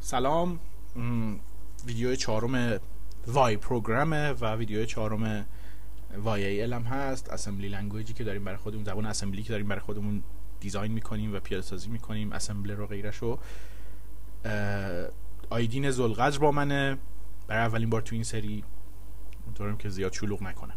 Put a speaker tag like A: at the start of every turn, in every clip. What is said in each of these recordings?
A: سلام. ویدیو چهارم وای پروگرامه و ویدیو چهارم YAL هم هست. اسمبلی لنگویجی که داریم برای خودمون، زبان اسمبلی که داریم برای خودمون دیزاین میکنیم و پیاده سازی میکنیم، اسمبلر و غیرشو. آیدین ذوالقدر با منه برای اولین بار تو این سری، امیدوارم که زیاد شلوغ نکنه.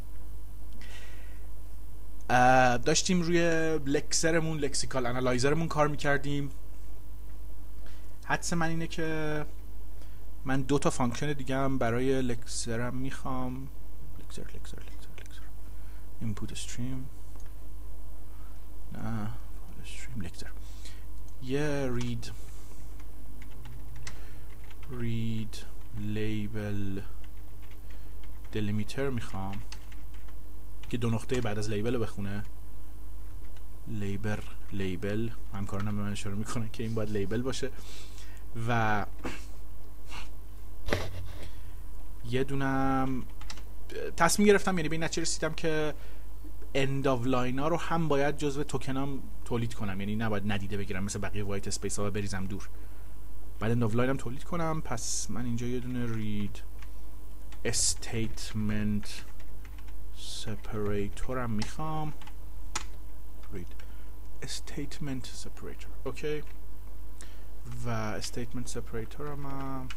A: داشتیم روی لکسرمون، لکسیکال انالایزرمون کار میکردیم. حدس من اینه که من 2 تا فانکشن دیگه هم برای لکسرم میخوام. لکسر input stream، نه stream لکسر. یه read label delimiter میخوام که 2 نقطه بعد از لیبل رو بخونه. لیبل همکارانم به من اشاره میکنه که این باید لیبل باشه. و یه دونم تصمیم گرفتم، یعنی به این نتیجه رسیدم که end of line ها رو هم باید جزو توکنام تولید کنم، یعنی نباید ندیده بگیرم مثل بقیه وایت اسپیس ها و بریزم دور. بعد end of line هم تولید کنم. پس من اینجا یه دونه read statement separator هم میخوام. read statement separator اوکی. و statement separator هم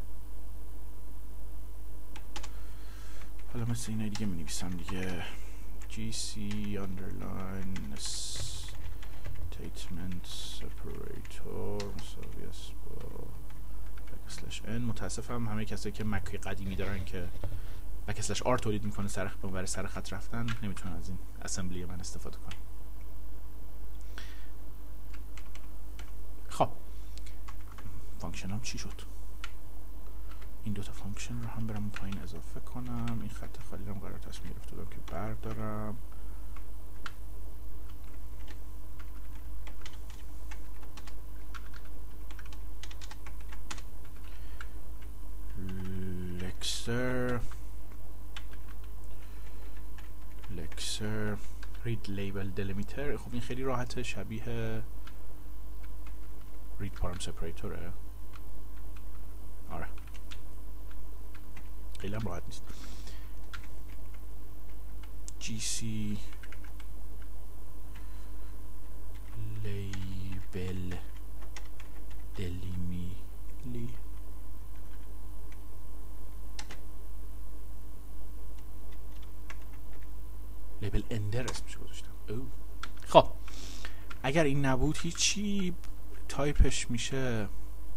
A: حالا مثل اینه دیگه می نویسم دیگه، gc underline statement separator مساوی است با backslash n. متاسفم همه کسایی که مک قدیمی دارن که backslash r تولید میکنه برای سر خط رفتن نمیتونن از این اسمبلی من استفاده کنن. خب فانکشن هم چی شد؟ این 2 تا فانکشن رو هم برم پایین اضافه کنم. این خط خالی رو قرار تصمیم گرفته بودم که بردارم. لکسر read label delimiter. خب این خیلی راحته، شبیه read param separator. آره خیلی هم راحت نیست. gc label delimiter لیبل اندر اسمش گذاشتم. خب اگر این نبود هیچی، تایپش میشه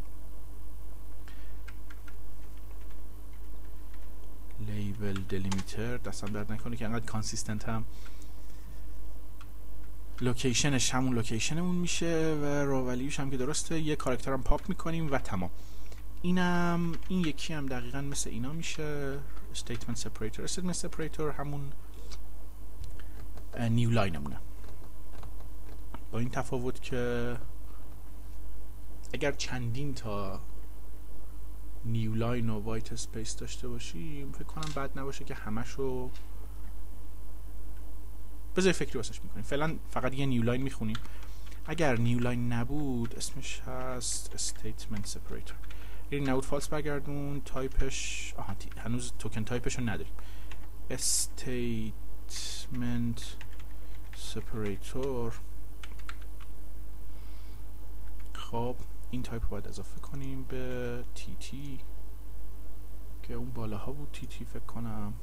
A: لیبل دلیمیتر. دستم درد نکنه که انقدر کانسیستنت هم. لوکیشنش همون لوکیشنمون میشه و رو ولیوش هم که درسته. یه کاراکتر هم پاپ میکنیم و تمام. این یکی هم دقیقا مثل اینا میشه. statement separator همون نیو لاینمونه، با این تفاوت که اگر چندین تا نیو لاین و وایت اسپیس داشته باشیم فکر کنم بد نباشه که همشو بذاری فکری واسش میکنیم. فعلا فقط یه نیو لاین میخونیم. اگر نیو لاین نبود اسمش هست statement separator. این نبود فالس برگردون. تایپش هنوز توکن تایپش رو نداریم. statement separator. خب این تایپ باید اضافه کنیم به TT که اون بالاها بود. TT فکر کنم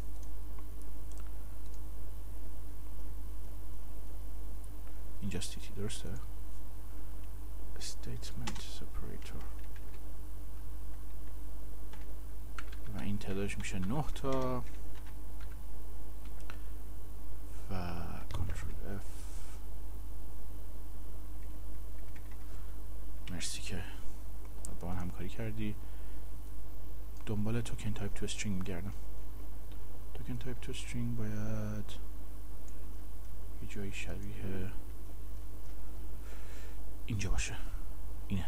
A: اینجاست. TT درسته. statement separator و این تعدادش میشه 9 تا و کنترل F. مرسی که با من همکاری کردی. دنبال توکن تایپ تو استرینگ میگردم. توکن تایپ تو استرینگ باید یه جایی شبیه اینجا باشه. اینه.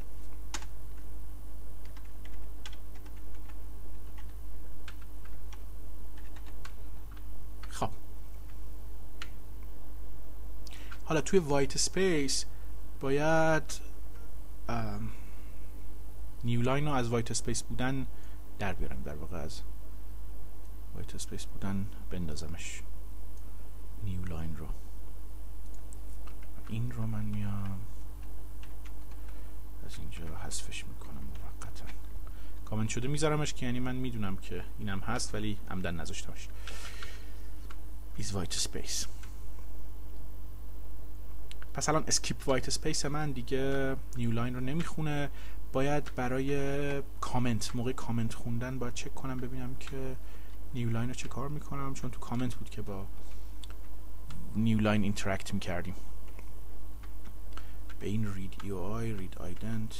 A: خب حالا توی وایت اسپیس باید نیو لاین رو از وایت اسپیس بودن در بیارم، در واقع از وایت اسپیس بودن بندازمش نیو لاین رو. این رو من میام از اینجا حذفش میکنم موقتا، کامنت شده میذارمش که یعنی من میدونم که اینم هست ولی عمدن نذاشتمش. is white space. پس الان اسکیپ وایت اسپیس من دیگه نیو لاین رو نمیخونه. باید برای کامنت، موقع کامنت خوندن باید چک کنم ببینم که نیو لاین رو چه کار میکنم، چون تو کامنت بود که با نیو لاین اینتراکت میکردیم. به این read EOI read ident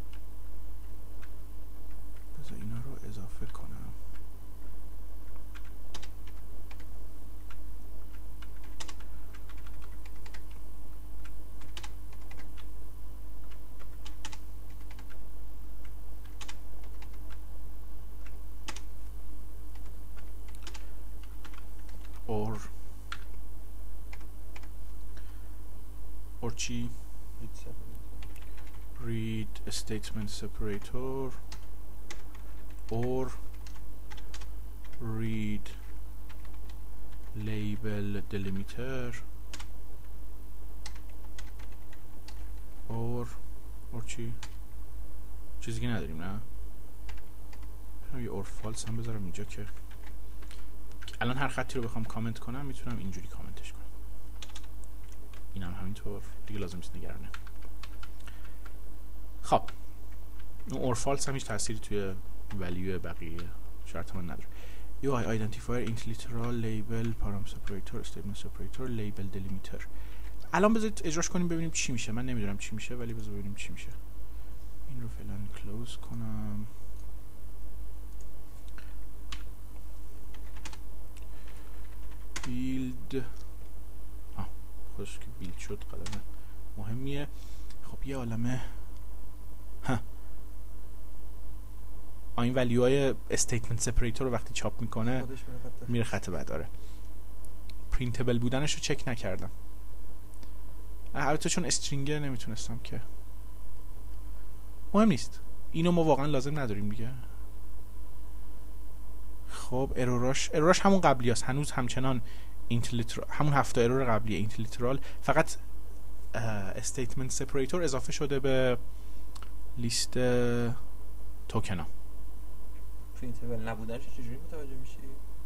A: بذار اینا رو اضافه کنم. or چی؟ read a statement separator or read label delimiter or چی؟ چیزی که نداریم نه؟ یه or false هم بذارم اینجا که الان هر خطی رو بخوام کامنت کنم میتونم اینجوری کامنتش کنم. این هم همینطور دیگه لازم نیست نگرانه. خب اون اور فالس هم هیچ تأثیری توی ولیو بقیه شرط من نداره. UI identifier int literal label param separator statement separator label delimiter. الان بذارید اجراش کنیم ببینیم چی میشه. من نمیدونم چی میشه ولی بذار ببینیم چی میشه. این رو فعلا کلوز کنم. بیلد خودش که بیلد شد قدم مهمیه. خب یه عالمه این ولیوهای استیتمنت سپریتور رو وقتی چاپ میکنه میره خط بعد. آره پرینتبل بودنش رو چک نکردم، البته چون استرینگه نمیتونستم که مهم نیست، اینو ما واقعا لازم نداریم دیگه. خب اروراش همون قبلی هست هنوز همچنان همون 7 ارور قبلیه اینت لیترال، فقط استیتمنت سپریتور اضافه شده به لیست توکن ها.
B: پرینتبل نبودنش چجوری متوجه میشی؟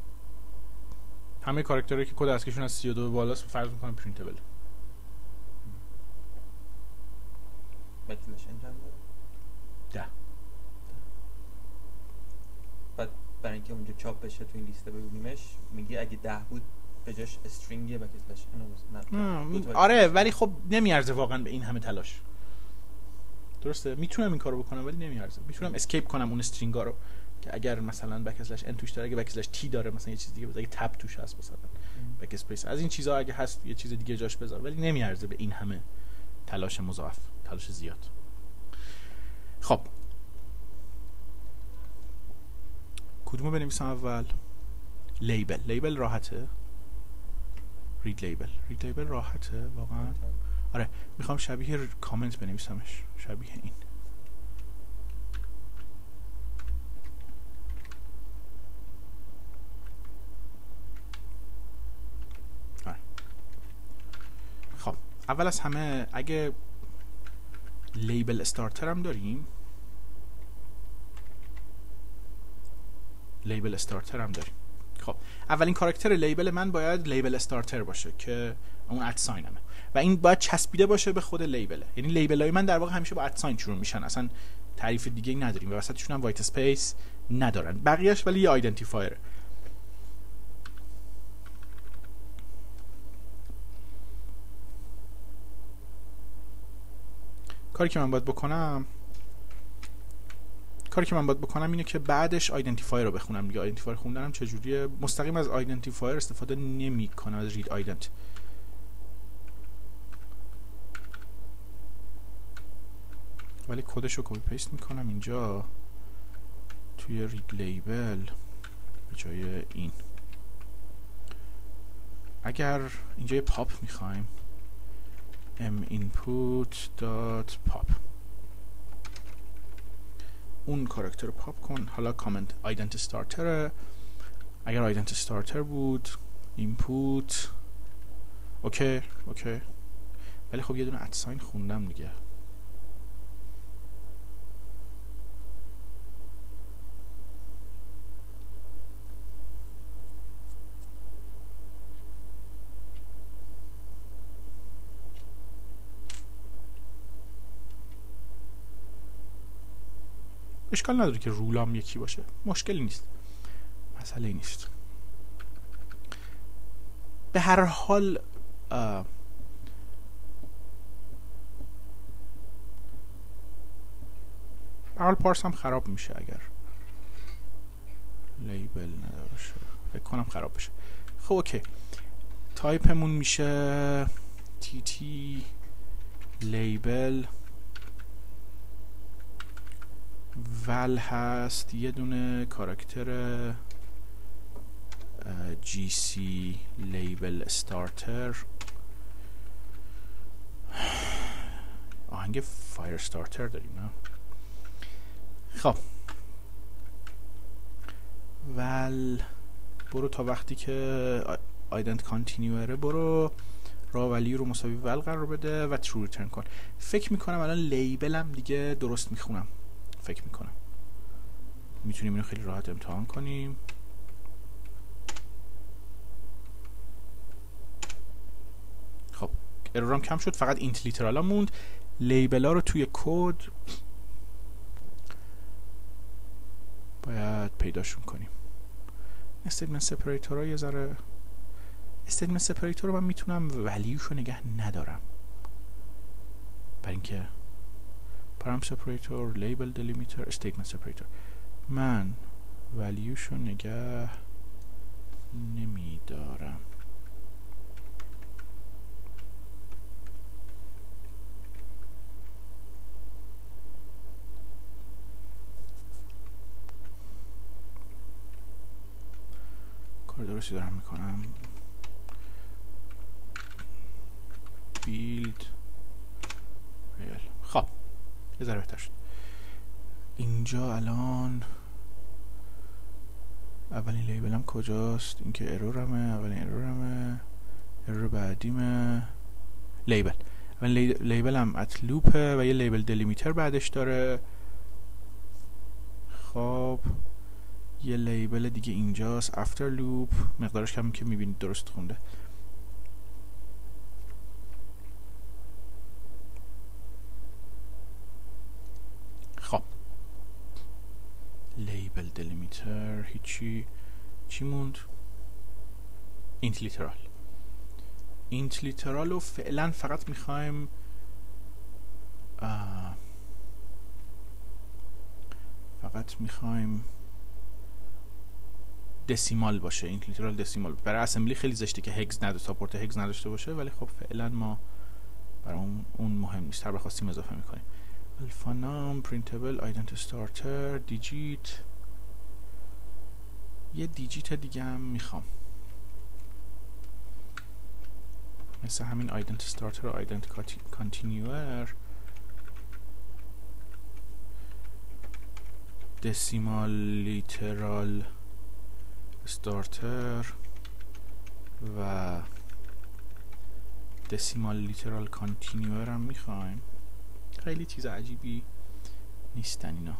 A: همه کاراکترهایی که کد اسکیشون از 32 بالاست فرض میکنم پرینتبل.
B: بکلش انجام داره
A: 10.
B: بعد برای اینکه اونجا چاپ بشه تو این لیست ببینیمش میگی اگه 10 بود به جاش استرینگ بکلش نه.
A: آره ولی خب نمیارزه واقعا به این همه تلاش. درسته میتونم این کارو بکنم ولی نمیارزه. میتونم اسکیپ کنم اون استرینگا رو که اگر مثلا بکسلش ان توش داره، اگه بکسلش تی داره مثلا یه چیز دیگه بذار، اگه تب توش هست مثلا بک اسپیس از این چیزا اگه هست یه چیز دیگه جاش بذار، ولی نمیارزه به این همه تلاش مضاعف، تلاش زیاد. خب کدومو بنویسم اول؟ لیبل راحته. رید لیبل راحته واقعا. آره میخوام شبیه کامنت بنویسمش، شبیه این. آره. خب اول از همه اگه لیبل استارتر هم داریم، خب اولین کاراکتر لیبل من باید لیبل استارتر باشه که اون ادساینمه و این باید چسبیده باشه به خود لیبله. یعنی لیبل های من در واقع همیشه با ادساین شروع میشن، اصلا تعریف دیگه نداریم و وسطشون هم وایت اسپیس ندارن، بقیهش ولی یه آیدنتیفایر. کاری که من باید بکنم اینه که بعدش آیدنتیفایر رو بخونم دیگه. آیدنتیفایر خوندنم چجوریه؟ مستقیم از آیدنتیفایر استفاده نمی‌کنم، از رید آیدنت. ولی کدش رو کپی پیست میکنم اینجا توی رید لیبل به جای این. اگر اینجا یه پاپ میخوایم minput.pop اون کاراکتر رو پاپ کن. حالا کامنت آیدنت استارتر، اگر آیدنت استارتر بود اینپوت اوکی ولی خب یه دونه ادساین خوندم دیگه. اشکال نداره که رولام یکی باشه، مشکلی نیست، مسئله نیست. به هر حال پارس هم خراب میشه اگر لیبل نداشه، فکر کنم خراب بشه. خب اوکی، تایپمون میشه tt لیبل ول هست یه دونه کاراکتر gc لیبل استارتر، آهنگ فایر استارتر داریم نه؟ خب ول برو تا وقتی که آیدنت کانتینیوره برو را ولی رو مساوی ول قرار بده و ترو ریترن کن. فکر میکنم الان لیبلم دیگه درست میخونم، فکر میکنم میتونیم اینو خیلی راحت امتحان کنیم. خب ارورام کم شد، فقط اینت لیترالا موند. لیبل ها رو توی کد باید پیداشون کنیم. استیتمنت سپریتور ها یه ذره، استیتمنت سپریتور رو من میتونم ولیوشو نگه ندارم برای اینکه پرام سپریتور، لیبل دلیمیتر، استیتمنت سپریتور، من ولیوشو نگه نمیدارم. کار درستی دارم میکنم. بیلد خب یه ذره بهتر شد. اینجا الان اولین لیبلم کجاست؟ اینکه ارورمه، اولین ارورمه، ارور بعدیمه لیبل. اولین لیبلم ات لوپه و یه لیبل دلیمیتر بعدش داره. خب یه لیبل دیگه اینجاست افتر لوپ، مقدارش کمی که میبینید درست خونده. خب لیبل دلیمیتر هیچی، چی موند؟ اینت لیترال. اینت لیترال رو فعلا فقط میخوایم دسیمال باشه. اینت لیترال دسیمال برای اسمبلی خیلی زشته که هگز نداشته، ساپورت هگز نداشته باشه، ولی خب فعلا ما برای اون مهم نیست، هر بخواستیم اضافه میکنیم. الفا نام، پرینتبل، آیدنت استارتر، دیجیت، یه دیجیت دیگه هم میخوام مثل همین آیدنت استارتر و آیدنت کانتینیور. دسیمال لیترال استارتر و دسیمال لیترال کانتینیور هم میخوایم. خیلی چیز عجیبی نیستن اینا.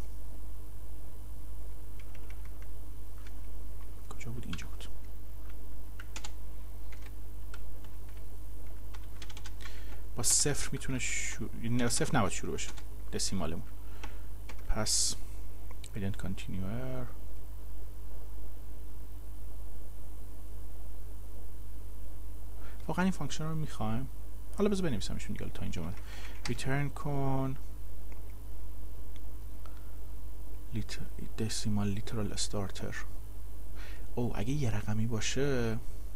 A: کجا بود؟ اینجا بود. با صفر میتونه صفر نباید شروع بشه دسیمالمون. پس ایدنت کانتینیور واقعا این فانکشن رو میخوایم. حالا بذار بنویسمشون دیگه تا اینجا اومد. ریترن کن دسیمال لیترال استارتر. او اگه یه رقمی باشه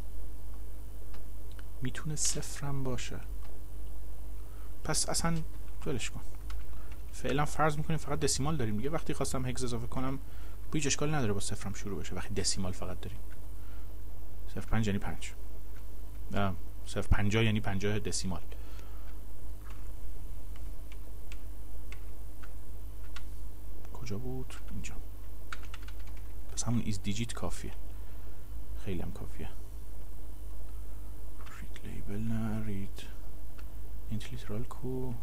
A: میتونه صفرم باشه، پس اصلا ولش کن. فعلا فرض میکنیم فقط دسیمال داریم دیگه. وقتی خواستم هگز اضافه کنم هیچ اشکالی نداره با صفرم شروع بشه وقتی دسیمال فقط داریم. 0.5 یعنی 5 نه 0.50 یعنی 50 دسیمال. کجا بود؟ اینجا. پس همون is digit کافیه، خیلی هم کافیه. read label نه، read int literal کو،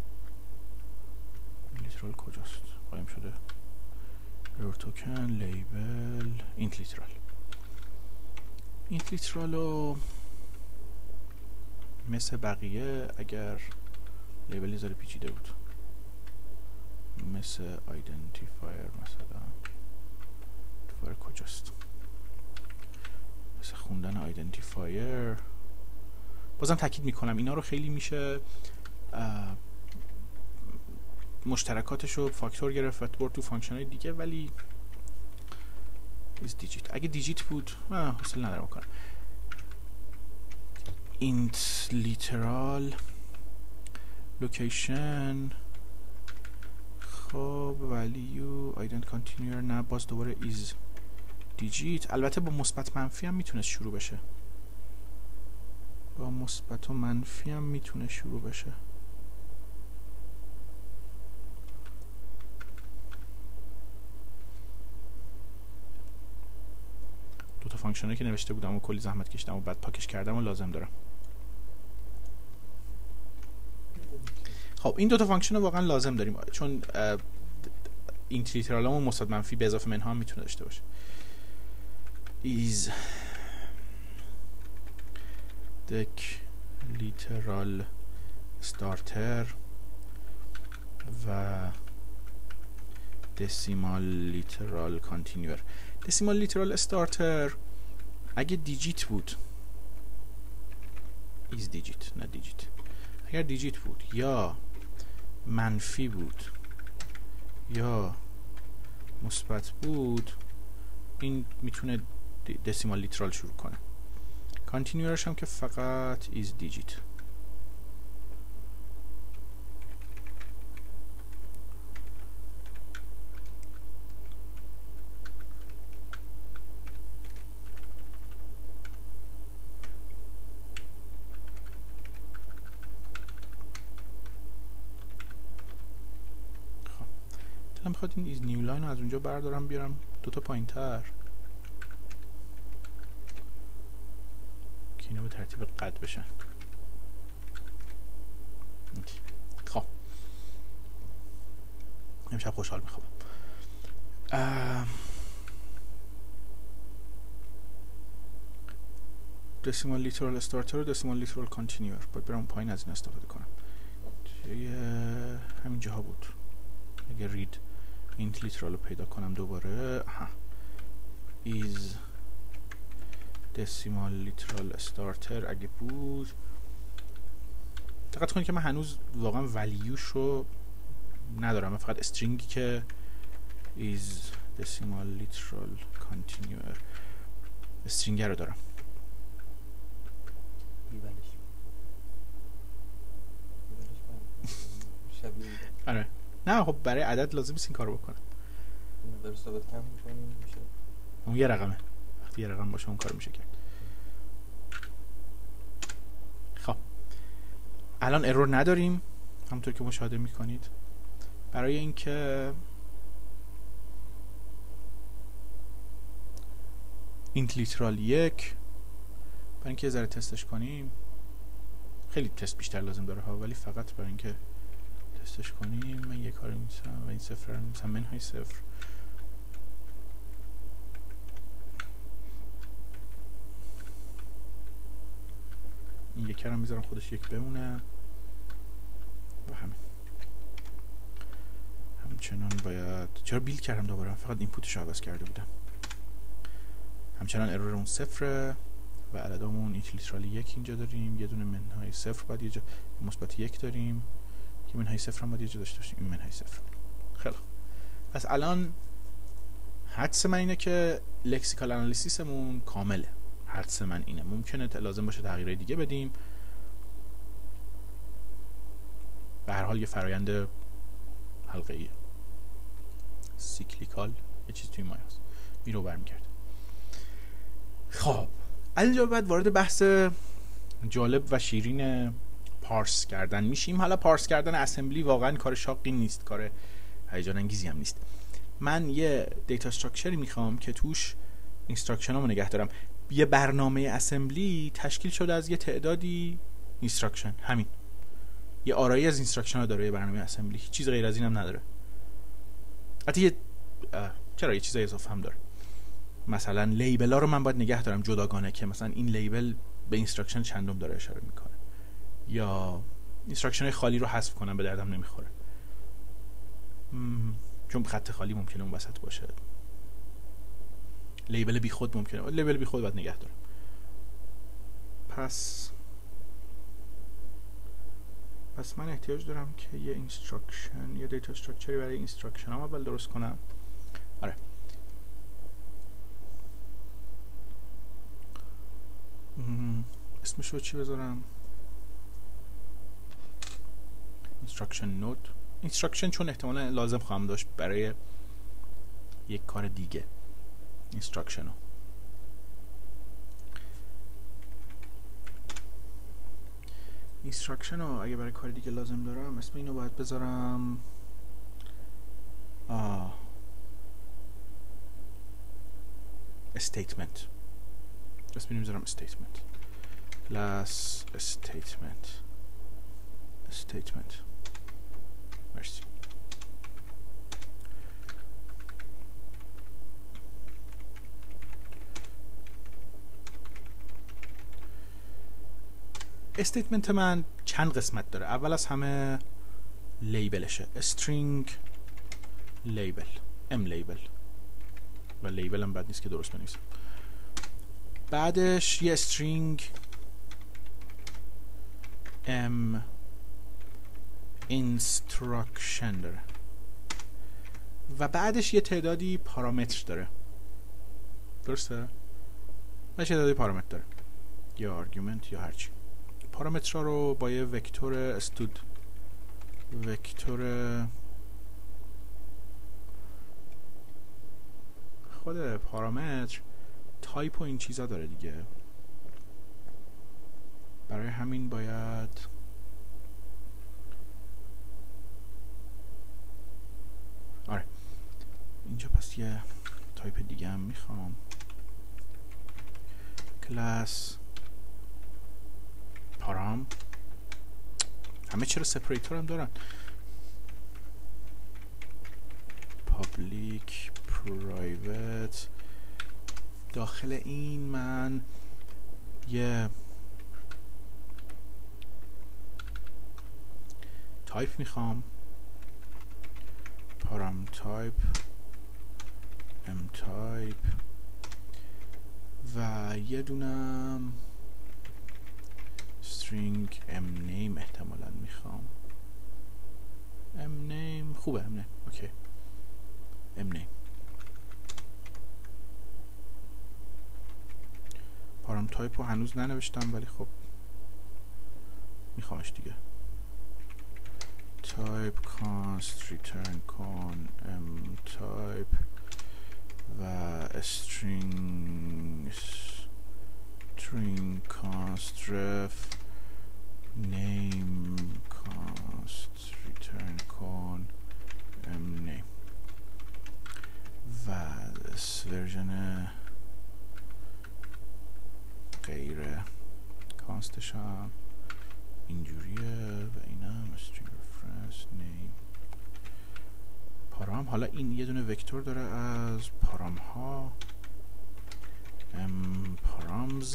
A: literal کجاست؟ قایم شده error token label int literal. int literal رو مثل بقیه اگر لیبل زاره پیچیده بود، مثل identifier مثلا identifier کجاست؟ مثل خوندن identifier. بازم تاکید میکنم اینا رو خیلی میشه مشترکاتش رو فاکتور گرفت و برد تو فانکشن های دیگه، ولی is digit. اگه دیجیت بود حوصله ندارم کنم. int literal location، خب value ident continuer نه، باز دوباره is digit. البته با مثبت منفی هم میتونه شروع بشه، با مثبت و منفی هم میتونه شروع بشه. دو تا فانکشنی که نوشته بودم و کلی زحمت کشیدم و بعد پاکش کردم و لازم دارم. خب این دو تا فانکشن رو واقعا لازم داریم، چون اینت لیترالمون مثبت منفی به اضافه منها هم میتونه داشته باشه. is dec literal starter و decimal literal continuer. decimal literal starter اگه دیجیت بود is digit نه دیجیت، اگر دیجیت بود یا منفی بود یا مثبت بود این میتونه دسیمال لیترال شروع کنه. کانتینیورش هم که فقط is digit. دلم میخواد این is new line رو از اونجا بردارم بیارم دوتا پایین تر که اینا به ترتیب قد بشن. خب امشب خوشحال میخوام. decimal literal starter و decimal literal continuer باید برم پایین از این استفاده کنم. همین جاها بود. اگه read int literal رو پیدا کنم دوباره is decimal literal starter اگه بود. دقت کنید که من هنوز واقعا ولیوش رو ندارم، من فقط استرینگی که is decimal literal continuer استرینگ رو دارم. آره نه خب برای عدد لازم نیست این کارو بکنم.
B: در ثابت کم می‌کنیم میشه.
A: اون یه رقمه، وقتی یه رقم باشه اون کارو میشه کرد. خب الان ارور نداریم همونطور که مشاهده میکنید. برای اینکه اینت لیترال 1 برای اینکه یه ذره تستش کنیم، خیلی تست بیشتر لازم داره ها، ولی فقط برای اینکه تستش کنیم من یه کاری می‌نویسم و این صفر رو می‌نویسم منهای صفر. این یکی رو میذارم خودش یک بمونه و همچنان باید چرا بیل کردم دوباره، فقط اینپوتش رو عوض کرده بودم. همچنان ارور اون صفره و عددامون اینت لیترال 1 اینجا داریم، یه دونه منهای صفر باید یه جا مثبت 1 داریم که منهای صفر هم باید یه جا داشته باشیم، این منهای صفر. خیلی پس الان حدس من اینه که لکسیکال انالیسیسمون کامله. حدس من اینه، ممکنه لازم باشه تغییرهای دیگه بدیم، به هر حال یه فرایند حلقه‌ایه سیکلیکال، یه چیز توی مایه هست میرو برمیگرده. خب از اینجا بعد وارد بحث جالب و شیرین پارس کردن میشیم. حالا پارس کردن اسمبلی واقعا کار شاقی نیست، کار هیجان انگیزی هم نیست. من یه دیتا استراکچری میخوام که توش اینستراکشنامو نگه دارم. یه برنامه اسمبلی تشکیل شده از یه تعدادی اینستراکشن، همین یه آرایی از اینستراکشن ها داره یه برنامه اسمبلی، هیچ چیز غیر از اینم نداره. حتی چرا یه چیزای اضافه هم داره، مثلا لیبل ها رو من باید نگه دارم جداگانه که مثلا این لیبل به اینستراکشن چندم داره اشاره میکنه، یا اینستراکشن های خالی رو حذف کنم، به دردم نمیخوره چون خط خالی ممکنه اون وسط باشه. لیبل بی خود ممکنه، لیبل بی خود باید نگه دارم. پس من احتیاج دارم که یه اینستراکشن، یه دیتا استراکچری برای اینستراکشن هم اول درست کنم. آره اسمشو چی بذارم؟ اینستراکشن نود. اینستراکشن چون احتمالا لازم خواهم داشت برای یک کار دیگه. اینستراکشنو اگه برای کار دیگه لازم دارم اسم اینو باید بذارم statement. اسم اینو میذارم statement class statement. مرسی. استیتمنت من چند قسمت داره. اول از همه لیبلشه، string label m label، و لیبل هم بد نیست که درست بنویسم. بعدش یه string m instruction داره و بعدش یه تعدادی پارامتر داره، درسته؟ و تعدادی پارامتر داره یا آرگومنت یا هرچی. پارامترها رو با یه وکتور استود، وکتور خود پارامتر تایپ و این چیزا داره دیگه، برای همین باید آره اینجا پس یه تایپ دیگه هم میخوام، کلاس پارام. همه چرا سپریتور هم دارن، پابلیک پرایوت. داخل این من یه تایپ میخوام، پارام تایپ ام تایپ، و یه دونم string m name احتمالاً میخوام. m name خوبه، m name اوکی. m name پارام تایپ رو هنوز ننوشتم ولی خب میخوامش دیگه. تایپ کانست ریترن کن m تایپ و string const ref name const return کن m name و ورژن غیر کانستش هم اینجوریه و اینم string reference name پارام. حالا این یه دونه وکتور داره از پارام ها پارامز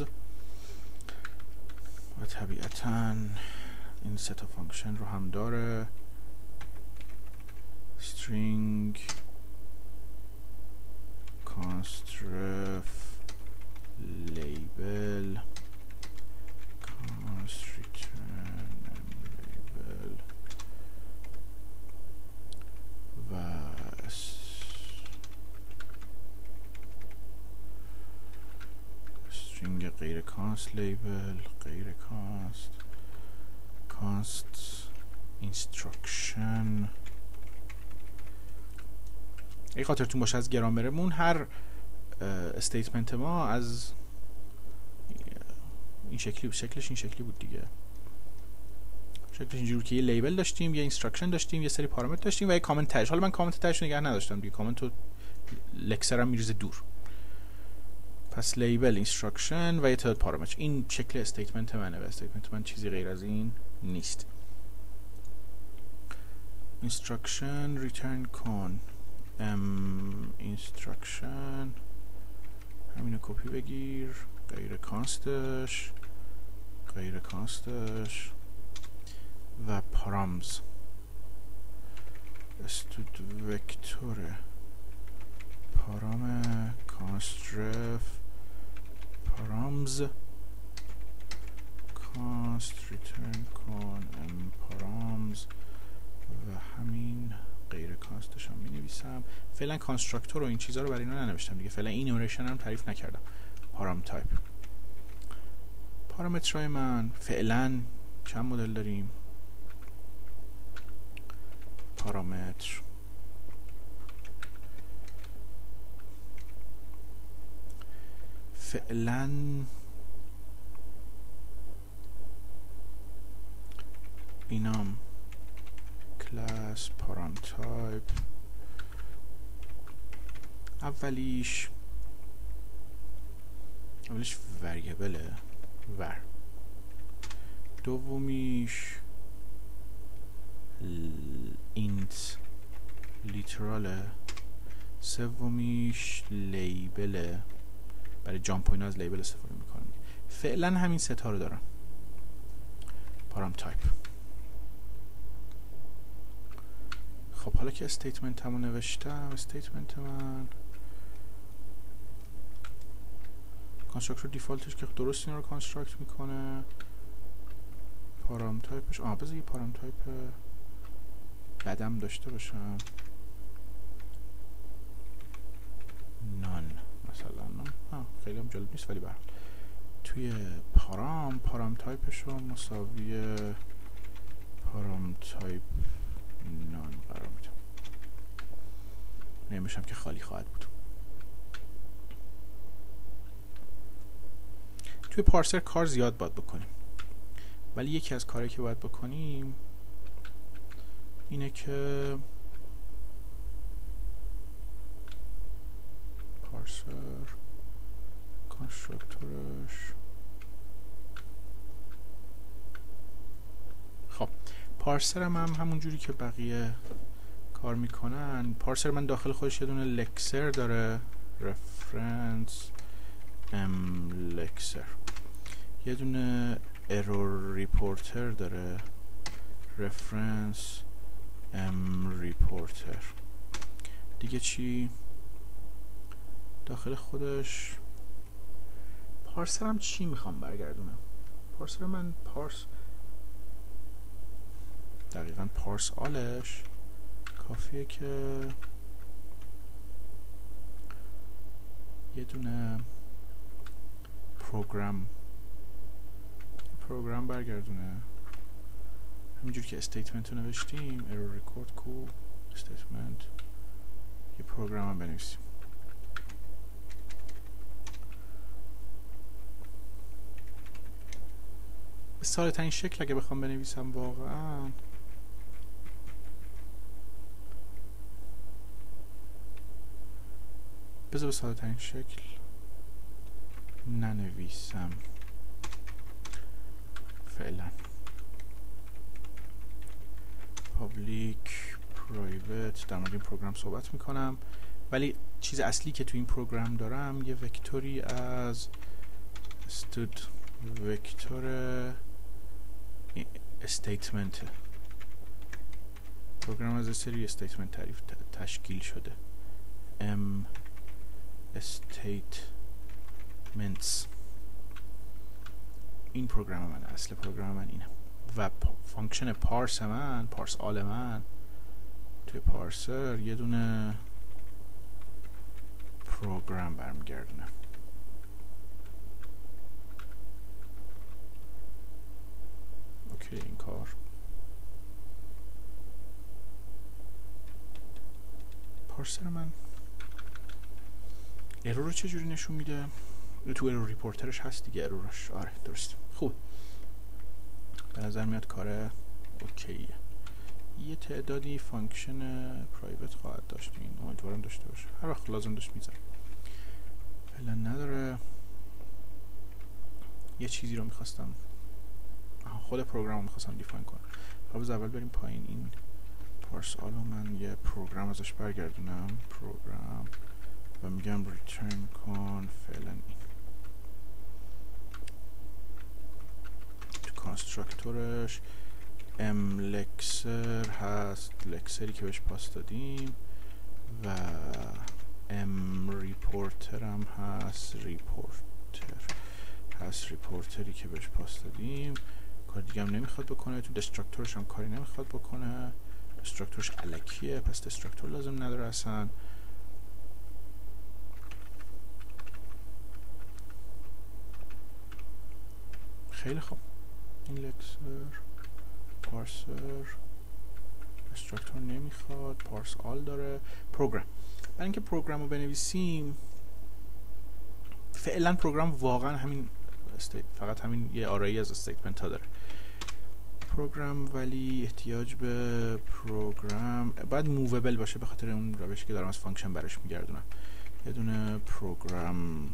A: و طبیعتاً این ستا فانکشن رو هم داره، string const ref label const return label و string غیر کانست لیبل غیر کانست اینستراکشن. ای خاطرتون باشه از گرامرمون هر استیتمنت ما از این شکلی، شکلش این شکلی بود دیگه. شکلش اینجوری که یه لیبل داشتیم، یه اینستراکشن داشتیم، یه سری پارامتر داشتیم و یه کامنت تهش. حالا من کامنت تهش نگه نداشتم دیگه، کامنت رو لکسرم میریزه دور. پس لیبل، اینستراکشن و یه تعداد پارامتر. این شکل استیتمنت منه و استیتمنت من چیزی غیر از این نیست. اینستراکشن ریترن کن، اینستراکشن همینو کپی بگیر، غیر کانستش، غیر کانستش و پارامز استود وکتوره، پارام کانسترف پارامز کانست ریترن کن پارامز و همین غیر کانستش هم می نویسم. فعلا کانستراکتور و این چیزها رو برای اینا ننوشتم دیگه، فعلا این انومریشن هم تعریف نکردم. پارام تایپ، پارامترهای من فعلا چند مدل داریم؟ پارامتر فعلا اینام کلاس پارام تایپ، اولیش وریبله ور، دومیش اینت لیتراله، سومیش لیبله، برای جامپ و اینا از لیبل استفاده میکنم. فعلا همین سه تا رو دارم. پارام تایپ. خب حالا که استیتمنت همو نوشتم، استیتمنت من کانستراکتور دیفالتش که درست اینا رو کانستراکت میکنه. پارام تایپش بذار یه پارام تایپ بدم داشته باشم، نان مثلا. خیلی هم جالب نیست ولی برحال توی پارام تایپش رو مساوی پارام تایپ نان قرار میدم. نمیشم که خالی خواهد بود. توی پارسر کار زیاد باید بکنیم، ولی یکی از کارهایی که باید بکنیم اینه که پارسر کانستراکتورش، خب پارسرم هم همون جوری که بقیه کار میکنن. پارسر من داخل خودش یه دونه لکسر داره، رفرنس لکسر، یه دونه ارور ریپورتر داره، رفرنس ریپورتر. دیگه چی داخل خودش؟ پارسرم چی میخوام برگردونم؟ پارسر من دقیقاً پارس آلش کافیه که یه دونه پروگرام برگردونه، همینجور که استیتمنت رو نوشتیم ارور ریکورد کو استیتمنت، یه پروگرام هم بنویسیم. به ساده ترین شکل اگه بخوام بنویسم واقعا بذار به ساده ترین شکل ننویسم فعلا. پابلیک پرایوت در مورد این پروگرام صحبت میکنم، ولی چیز اصلی که تو این پروگرام دارم یه وکتوری از استود وکتور استیتمنت. پروگرام از سری استیتمنت تشکیل شده. استیتمنتس این پروگرام من، اصل پروگرام من اینه و فانکشن پارس من، پارس آل من توی پارسر یه دونه پروگرام برمیگردونه. اوکی این کار پارسر من ارور رو چجوری نشون میده؟ تو ارور ریپورترش هست دیگه ارورش. آره درست. خوب به نظر میاد کار اوکیه. یه تعدادی فانکشن پرایوت خواهد داشت، این امیدوارم داشته باشه، هر وقت لازم داشت میذارم، فعلا نداره. یه چیزی رو میخواستم، خود پروگرام رو میخواستم دیفاین کنم. خب اول بریم پایین، این پارس آلو من یه پروگرام ازش برگردونم، پروگرام، و میگم ریترن کن فعلا این تو کانستراکتورش ام لکسر هست، لکسری که بهش پاس دادیم، و ام ریپورتر هم هست، ریپورتری که بهش پاس دادیم. کار دیگه هم نمیخواد بکنه، تو دستراکتورش هم کاری نمیخواد بکنه، دستراکتورش الکیه، پس دستراکتور لازم نداره اصلا. خیلی خوب، این لکسر پارسر دستراکتور نمیخواد، پارس آل داره. پروگرام، برای اینکه پروگرام رو بنویسیم فعلا پروگرام واقعا همین فقط همین یه آرایی از استیتمنت ها داره پروگرام، ولی احتیاج به پروگرام باید مووبل باشه به خاطر اون روشی که دارم از فانکشن برش میگردونم. یه دونه پروگرام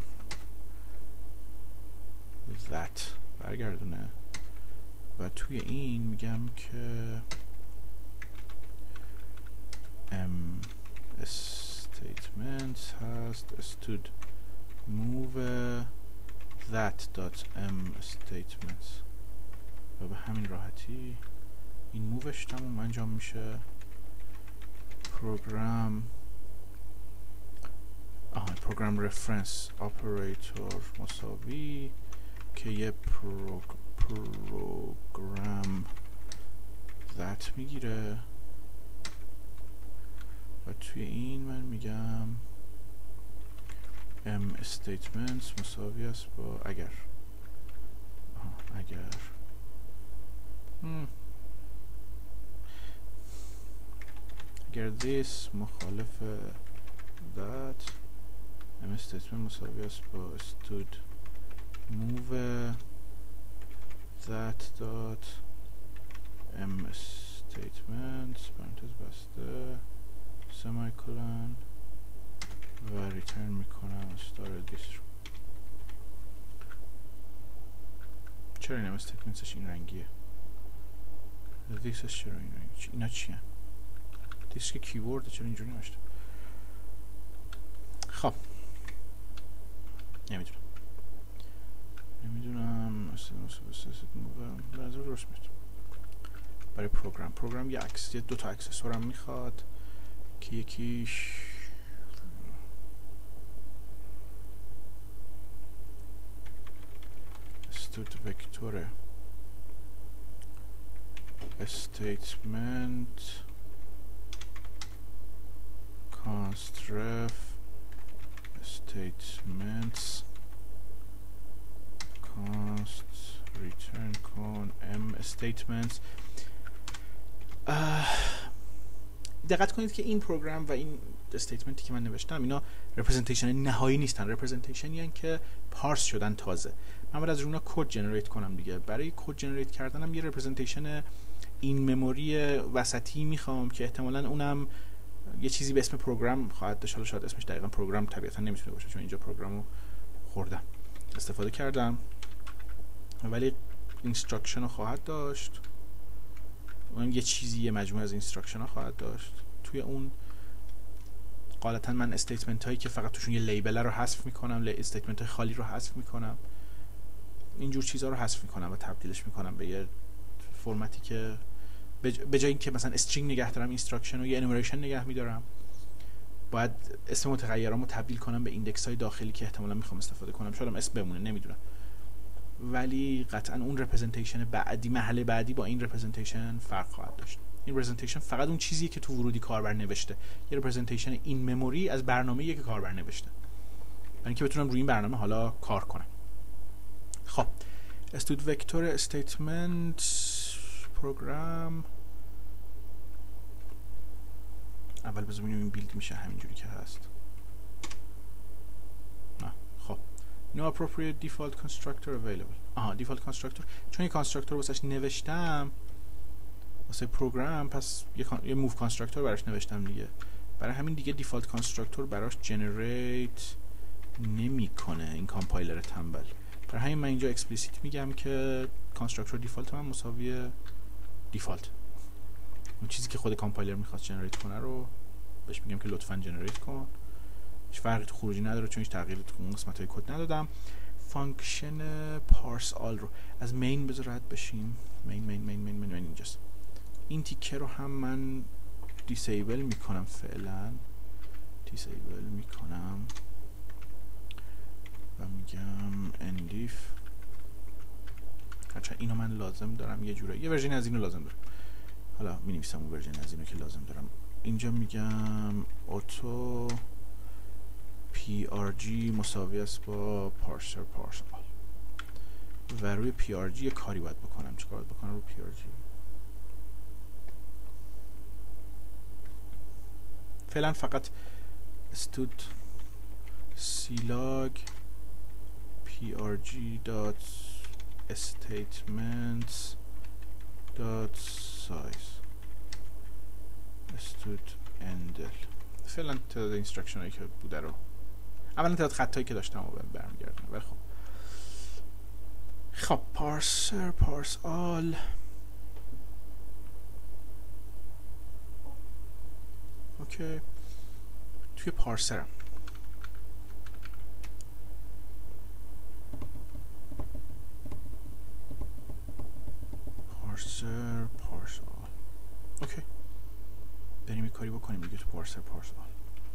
A: that برگردونه و توی این میگم که statement هست stood move that.m statements و به همین راحتی این مووش تموم انجام میشه. پروگرام رفرنس اپراتور مساوی که یه پروگرام that میگیره و توی این من میگم statements مساوی است با اگر this مخالف that statement مساوی است با stood move that dot statement پرانتز بسته سمیکولن و ریترن میکنم استار دیس رو. چرا این استیتمنتش این رنگیه؟ دیسش چرا این رنگیه؟ اینا چیه؟ دیس که کیورده چرا اینجوری نوشته؟ خب نمیدونم به نظر درست میاد. برای پروگرام یه دو تا اکسسور هم میخواد که یکیش stood vector statement const ref statements const return کن m statements. دقت کنید که این پروگرام و این استیتمنتی که من نوشتم اینا رپرزنتیشن نهایی نیستن، رپرزنتیشنی هستن که پارس شدن تازه. من باید از رونا کد جنریت کنم دیگه. برای کد جنریت کردنم یه رپرزنتیشن این مموری وسطی میخوام که احتمالاً اونم یه چیزی به اسم پروگرام خواهد داشت. حالا شاید اسمش دقیقاً پروگرام طبیعتاً نمیتونه باشه چون اینجا پروگرامو خوردم استفاده کردم، ولی اینستراکشن رو خواهد داشت. اون یه چیزی یه مجموعه از اینستراکشن ها خواهد داشت. توی اون غالبا من استیتمنت هایی که فقط توشون یه لیبل رو حذف میکنم، استیتمنت های خالی رو حذف میکنم، اینجور چیزها رو حذف میکنم و تبدیلش میکنم به یه فرمتی که به جای اینکه مثلا استرینگ نگه دارم اینستراکشن و یه انومریشن نگه میدارم، باید اسم متغیرامو تبدیل کنم به ایندکس های داخلی که احتمالاً میخوام استفاده کنم. شاید اسم بمونه نمیدونم، ولی قطعا اون رپرزنتیشن بعدی، مرحله بعدی با این رپرزنتیشن فرق خواهد داشت. این رپرزنتیشن فقط اون چیزیه که تو ورودی کاربر نوشته. یه رپرزنتیشن این مموری از برنامه‌ایه که کاربر نوشته، برای اینکه بتونم روی این برنامه حالا کار کنم. خب استود وکتور استیتمنت پروگرام اول بذار ببینیم این بیلد میشه همینجوری که هست. نه خب No appropriate default constructor available. default constructor چون این کانستراکتور واسش نوشتم واسه پروگرام پس یه موو کانستراکتور براش نوشتم دیگه. برای همین دیگه دیفالت کانستراکتور براش جنریت نمیکنه این کامپایلر تنبل. برای همین من اینجا اکسپلیسیت میگم که کانستراکتور دیفالت من مساوی دیفالت، اون چیزی که خود کامپایلر میخواد جنریت کنه رو بهش میگم که لطفاً جنریت کن. هیچ فرقی تو خروجی نداره چون هیچ تغییری تو اون قسمت‌های کد ندادم. فانکشن پارس آل رو از مین بذار رد بشیم. مین اینجاست. این تیکه رو هم من دیسیبل میکنم، فعلا دیسیبل میکنم و میگم اندیف. هرچند اینو من لازم دارم یه جوره، یه ورژن از اینو لازم دارم، حالا می نویسم اون ورژن از اینو که لازم دارم. اینجا میگم اوتو PRG مساوی است با پارسر پارس آل و روی PRG یه کاری باید بکنم. چه کار باید بکنم روی PRG؟ فعلا فقط استود سیلاگ PRG dot statements dot size استود اندل. فعلا تعداد اینسترکشن هایی که بوده رو، اولا تعداد خطایی که داشتم رو برمیگردم. ولی خب پارسر پارس آل اوکی. توی پارسرم پارسر پارس آل اوکی. بریم یه کاری بکنیم دیگه تو پارسر پارس آل.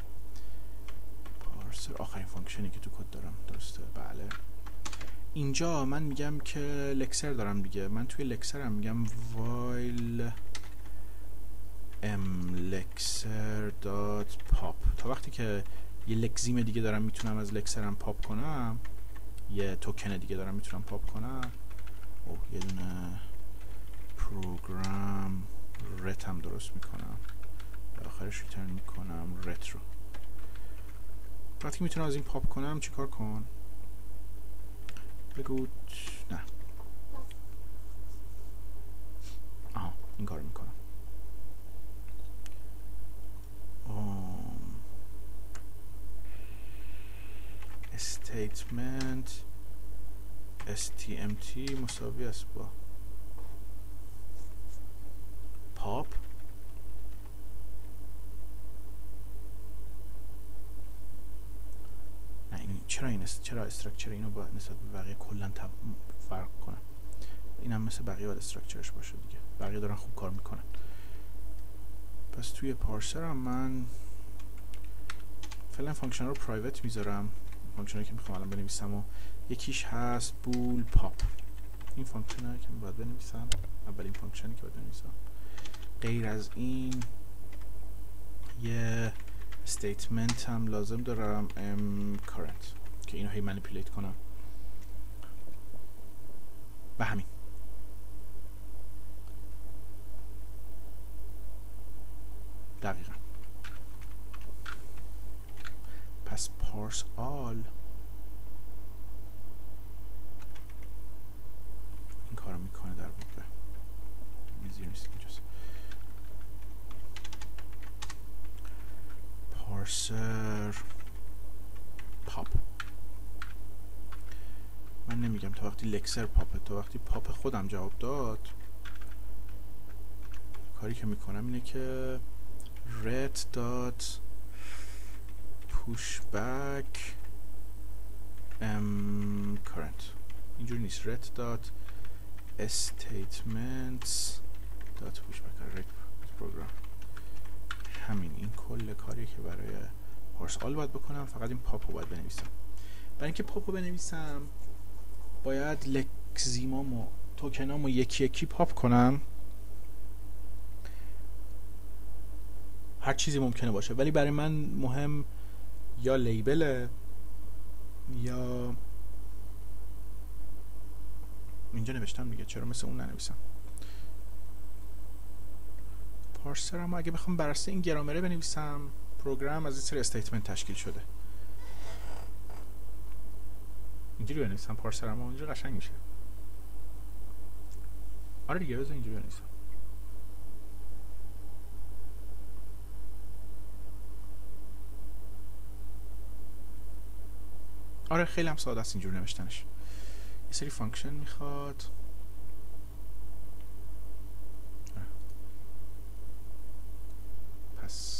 A: پارسر آخرین فانکشنی که تو کد دارم، درسته؟ بله. اینجا من میگم که لکسر دارم دیگه. من توی لکسرم میگم while mlexer.pop. تا وقتی که یه لکزیم دیگه دارم میتونم از لکسرم پاپ کنم، یه توکن دیگه دارم میتونم پاپ کنم. اوه یه دونه پروگرام رت هم درست میکنم و آخرش ریترن میکنم رت رو. وقتی که میتونم از این پاپ کنم چیکار کن؟ بگو نه. آها این کار میکنم. statement stmt مساوی است با پاپ. نه این چرا استراکچر اینو با نسبت به بقیه کلا فرق کنم؟ اینم مثل بقیه باید استراکچرش باشه دیگه. بقیه دارن خوب کار میکنن. پس توی پارسرم من فعلا فانکشن رو پرایوت میذارم، فانکشنی که میخوام الان بنویسم و یکیش هست بول پاپ. این فانکشنی که باید بنویسم، اولین فانکشنی که باید بنویسم. غیر از این یه استیتمنت هم لازم دارم current که اینو هی منیپولیت کنم و همین. دقیقا. پس parse all این کارو میکنه در واقع. میزیر نیست اینجاست. parser pop. من نمیگم تا وقتی لکسر پاپه، تا وقتی پاپ خودم جواب داد کاری که میکنم اینه که ret dot pushback current. اینجوری نیست. ret dot statements dot pushback program. همین. این کل کاری که برای پارس آل باید بکنم. فقط این پاپ رو باید بنویسم. برای اینکه پاپ رو بنویسم باید لکزیمام و توکنام رو یکی یکی پاپ کنم. هر چیزی ممکنه باشه ولی برای من مهم یا لیبله یا اینجا نوشتم دیگه، چرا مثل اون ننویسم؟ پارسرم اگه بخوام بر اساس این گرامره بنویسم، پروگرام از این سری استیتمنت تشکیل شده. اینجوری بنویسم پارسرم اونجوری قشنگ میشه. آره دیگه بذار اینجوری بنویسم. آره خیلی هم ساده است اینجور نوشتنش. یه سری فانکشن میخواد. پس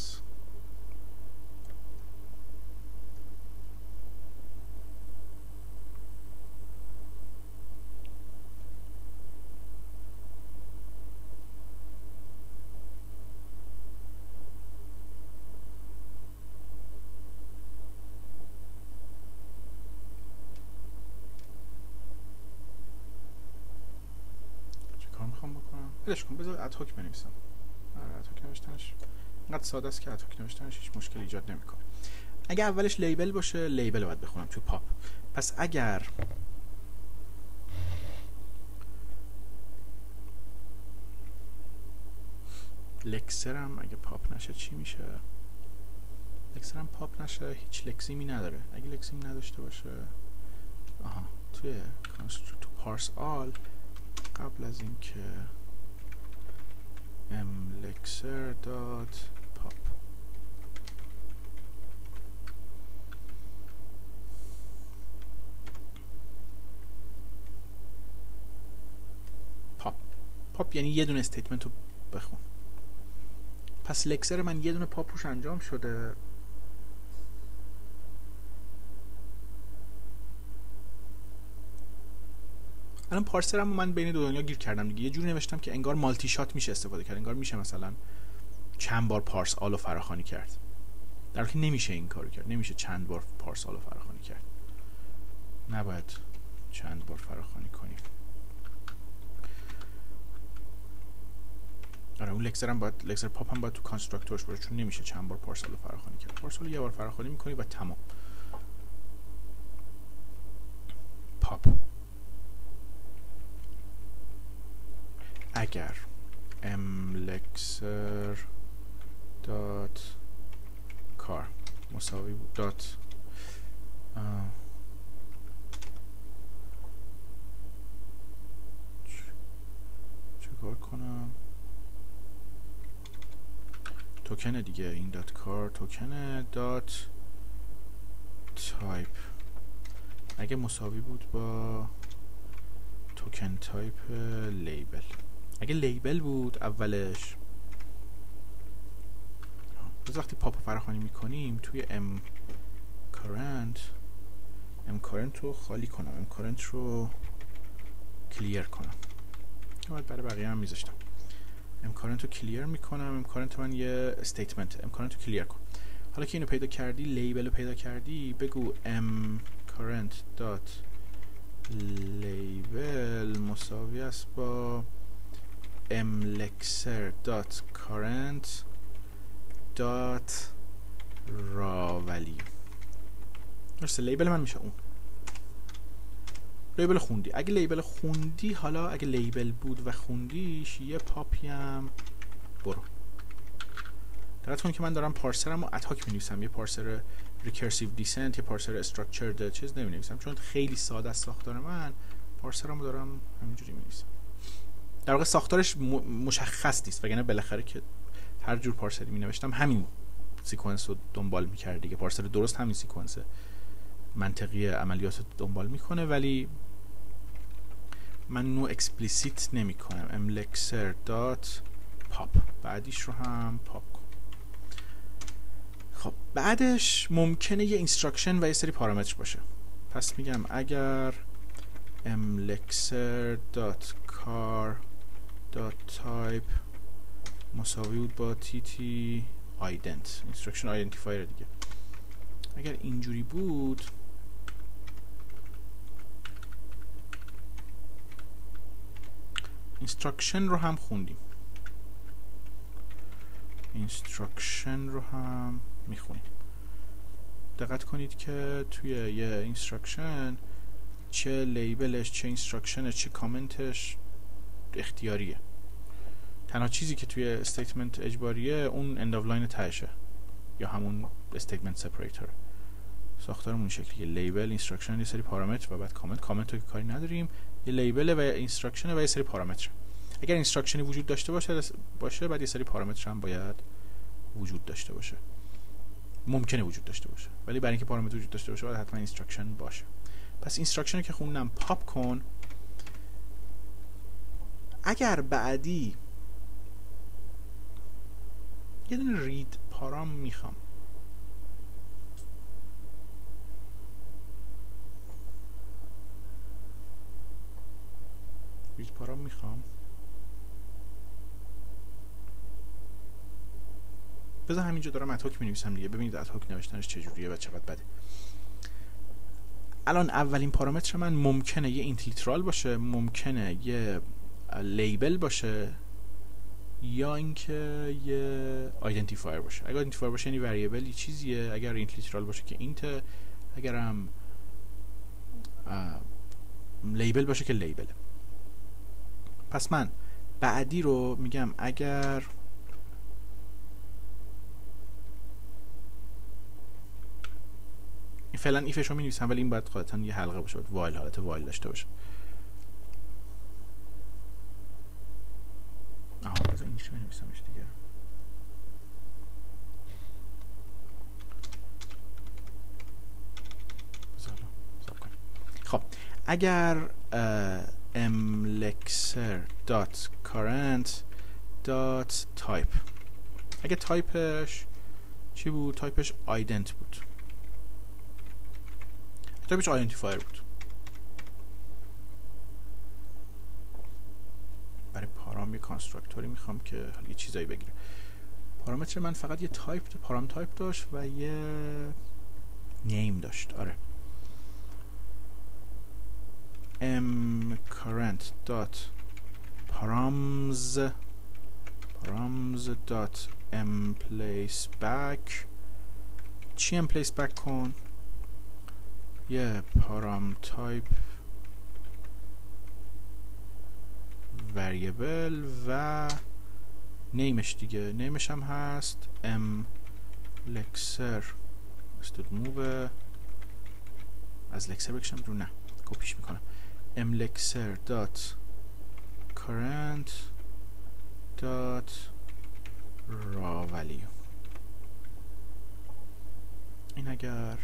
A: بلش کن، بذار ادهاک بنویسم. آره ادهاک نوشتنش اینقدر ساده است که ادهاک نوشتنش هیچ مشکلی ایجاد نمیکنه. اگه اولش لیبل باشه، لیبل رو باید بخونم تو پاپ. پس اگر لکسرم اگه پاپ نشه چی میشه؟ لکسرم پاپ نشه هیچ لکسیمی نداره. اگه لکسیمی نداشته باشه توی تو پارس آل قبل از این که mlexer dot pop پاپ یعنی یه دونه استیتمنت رو بخون. پس لکسر من یه دونه پاپ روش انجام شده. الان پارسرم من بین دو دنیا گیر کردم دیگه. یه جوری نوشتم که انگار مالتی شات میشه استفاده کرد، انگار میشه مثلا چند بار پارس آل رو فراخوانی کرد، در حالی که نمیشه این کارو کرد. نمیشه چند بار پارس آل رو فراخوانی کرد، نباید چند بار فراخوانی کنیم. آره اون لکسرم باید، لکسر پاپ هم باید تو کانستراکتورش باشه، چون نمیشه چند بار پارس آل رو فراخوانی کرد. پارس آل یه بار فراخوانی میکنی و تمام. پاپ اگر mlexer dot car مساوی دات چیکار کنم؟ توکن دیگه، این دات کار توکن دات تایپ اگه مساوی بود با توکن تایپ لیبل. اگه لیبل بود اولش، وقتی پاپ فراخوانی میکنیم توی ام کارنت رو خالی کنم، ام کارنت رو کلیر کنم. باید برای بقیه هم میذاشتم. ام کارنت رو کلیر میکنم. ام کارنت من یه استیتمنت، ام کارنت رو کلیر کن. حالا که اینو پیدا کردی، لیبل رو پیدا کردی، بگو ام کارنت دات لیبل مساوی است با mlexer dot current dot raw value. درسته، لیبل من میشه اون. لیبل خوندی. اگه لیبل خوندی، حالا اگه لیبل بود و خوندیش، یه پاپیم برو. دقت کن که من دارم پارسرم رو ادهاک می‌نویسم. یه پارسر recursive descent، یه پارسر structured چیز نمی‌نویسم، چون خیلی ساده است ساختار من. پارسرم رو دارم همینجوری می‌نویسم. در واقع ساختارش مشخص نیست، وگرنه بالاخره که هر جور پارسری می‌نوشتم همین سیکونس رو دنبال می‌کرد دیگه. پارسر درست همین سیکونس منطقی عملیات رو دنبال می‌کنه، ولی من نو اکسپلیسیت نمی‌کنم. mlexer dot pop بعدیش رو هم پاپ کن. خب بعدش ممکنه یه اینستراکشن و یه سری پارامتر باشه. پس میگم اگر mlexer dot car dot type مساوی بود با tt ident instruction identifier دیگه، اگر اینجوری بود instruction رو هم خوندیم، instruction رو هم میخونیم. دقت کنید که توی یه instruction چه لیبلش، چه اینستراکشنش، چه کامنتش اختیاریه. تنها چیزی که توی استیتمنت اجباریه اون اند آف لاین تهشه، یا همون استیتمنت سپریتور. ساختارمون این شکلیه: لیبل، اینستراکشن، یه سری پارامتر و بعد کامنت رو که کاری نداریم. یه لیبل و اینستراکشن و یه سری پارامتر. اگر اینستراکشنی وجود داشته باشه بعد یه سری پارامتر هم باید وجود داشته باشه. ممکنه وجود داشته باشه، ولی برای اینکه پارامتر وجود داشته باشه باید حتما اینستراکشن باشه. پس اینستراکشن که خوندم پاپ کن. اگر بعدی یه دونه رید پارام میخوام، رید پارام میخوام، بذار همینجا دارم اتاک می‌نویسم دیگه، ببینید اتاک نوشتنش چجوریه و چقدر بده. الان اولین پارامتر من ممکنه یه اینت لیترال باشه، ممکنه یه لیبل باشه، یا اینکه یه آیدنتیفایر باشه. اگر آیدنتیفایر باشه یعنی وریبل چیزیه، اگر اینت لیترال باشه که اینت، اگرم لیبل باشه که لیبله. پس من بعدی رو میگم اگر فعلا ایفش رو می نویسم، ولی این باید قاعدتا یه حلقه باشه، باید وایل، حالت وایل داشته باشه. بذار اینش می نویسمش دیگه. خب اگر mlexer.current.type، اگه تایپش چی بود؟ تایپش آیدنت بود، تایپش آیدنتیفایر بود. برای پارام یه کانستراکتوری میخوام که یه چیزایی بگیره. پارامتر من فقط یه پارام تایپ داشت و یه نیم داشت. آره params.emplaceback. چی emplaceback کن؟ یه پارام تایپ وریبل و نیمش دیگه، نیمش هم هست mlexer استود موو. از لکسر بکشم رو، نه کپیش میکنم. mlexer.current.rawValue. این اگر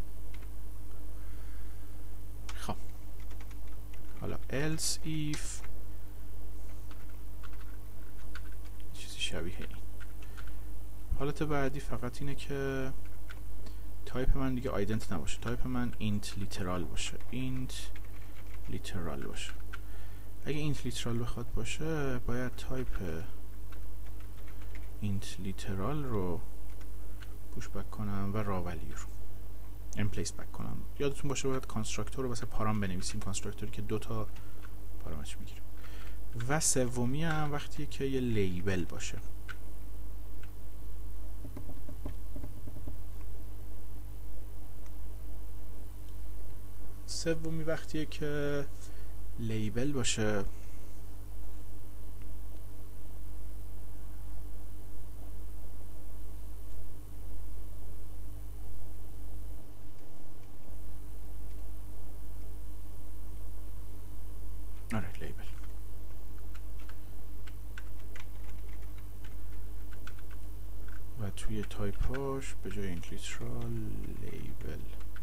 A: خب حالا else if چیزی شبیه این. حالت بعدی فقط اینه که تایپ من دیگه آیدنت نباشه، تایپ من اینت لیترال باشه. اینت لیترال باشه. اگه اینت لیترال بخواد باشه باید تایپ اینت لیترال رو پوش بک کنم و راولی رو امپلیس بک کنم. یادتون باشه باید کانستراکتور رو واسه پارام بنویسیم، کانستراکتوری که 2 تا پارامتر میگیره. و سومی هم وقتیه که یه لیبل باشه. سومی وقتیه که لیبل باشه. آره لیبل. و توی تایپاش به جای اینت لیترال لیبل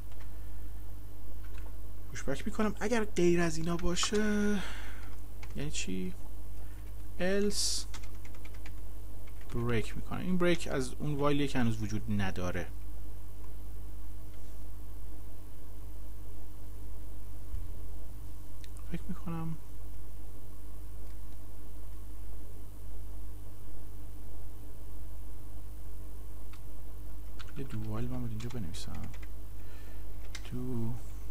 A: پوشبک میکنم. اگر غیر از اینا باشه یعنی چی؟ else break میکنم. این break از اون وایلیه که هنوز وجود نداره. فکر میکنم یه دو وایل من اینجا بنویسم. دو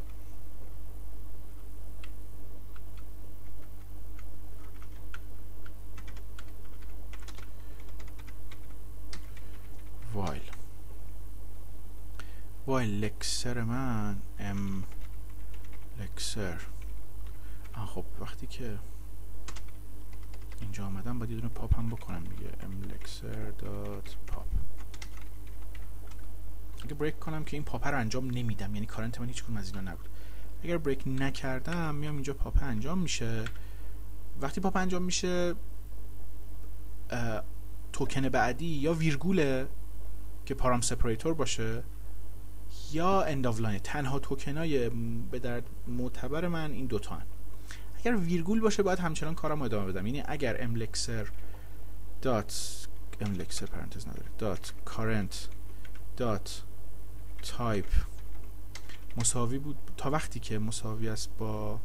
A: وایل لکسر من ام لکسر. خب وقتی که اینجا آمدم باید یه دونه پاپ هم بکنم دیگه. ام لکسر دات پاپ. اگه بریک کنم که این پاپ رو انجام نمیدم، یعنی کارنت من هیچ کدوم از اینا نبود. اگر بریک نکردم میام اینجا پاپ انجام میشه. وقتی پاپ انجام میشه توکن بعدی یا ویرگوله که پارام سپریتور باشه یا اند آف لاین. تنها توکنای به درد معتبر من این دوتا هن. اگر ویرگول باشه باید همچنان کارم ادامه بدم. یعنی اگر املکسر پرانتز نداره دات کارنت دات تایپ مساوی بود تا وقتی که مساوی است با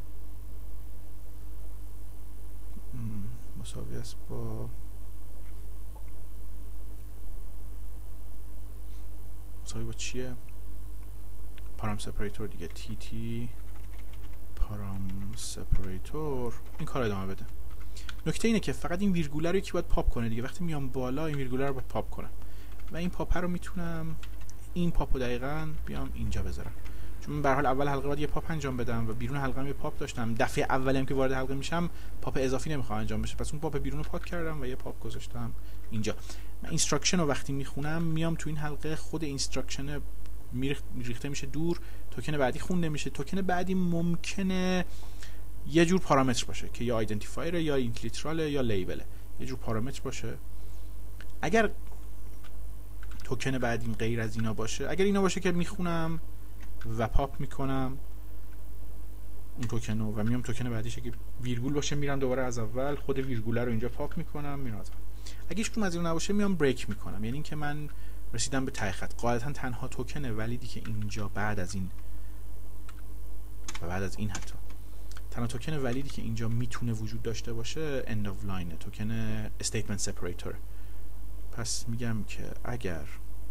A: چیه؟ پارام سپریتور دیگه. تی تی پارام سپریتور این کار ادامه بده. نکته اینه که فقط این ویرگوله رو یکی باید پاپ کنه دیگه. وقتی میام بالا این ویرگوله رو باید پاپ کنم و این پاپ رو میتونم این پاپو دقیقاً بیام اینجا بذارم، چون به هر حال اول حلقه باید یه پاپ انجام بدم و بیرون حلقه هم یه پاپ داشتم. دفعه اولی هم که وارد حلقه میشم پاپ اضافی نمیخوام انجام بشه، پس اون پاپ بیرون رو پاک کردم و یه پاپ گذاشتم اینجا. من اینستراکشن رو وقتی میخونم میام تو این حلقه خود اینستراکشن ریخته میشه دور، توکن بعدی خونده میشه. توکن بعدی ممکنه یه جور پارامتر باشه که یا آیدنتیفایر یا اینکلیترال یا لیبل، یه جور پارامتر باشه. اگر توکن بعدی غیر از اینا باشه، اگر اینا باشه که میخونم و پاپ میکنم اون توکن رو و میام توکن بعدیش اگه ویرگول باشه میرم دوباره از اول خود ویرگوله رو اینجا پاپ میکنم میرم. اگه هیچ کدوم از اینا نباشه میام بریک میکنم، یعنی اینکه من رسیدم به ته خط. غالبا تنها توکن ولیدی که اینجا بعد از این و بعد از این حتی تنها توکن ولیدی که اینجا میتونه وجود داشته باشه end of line توکن statement separator. پس میگم که اگر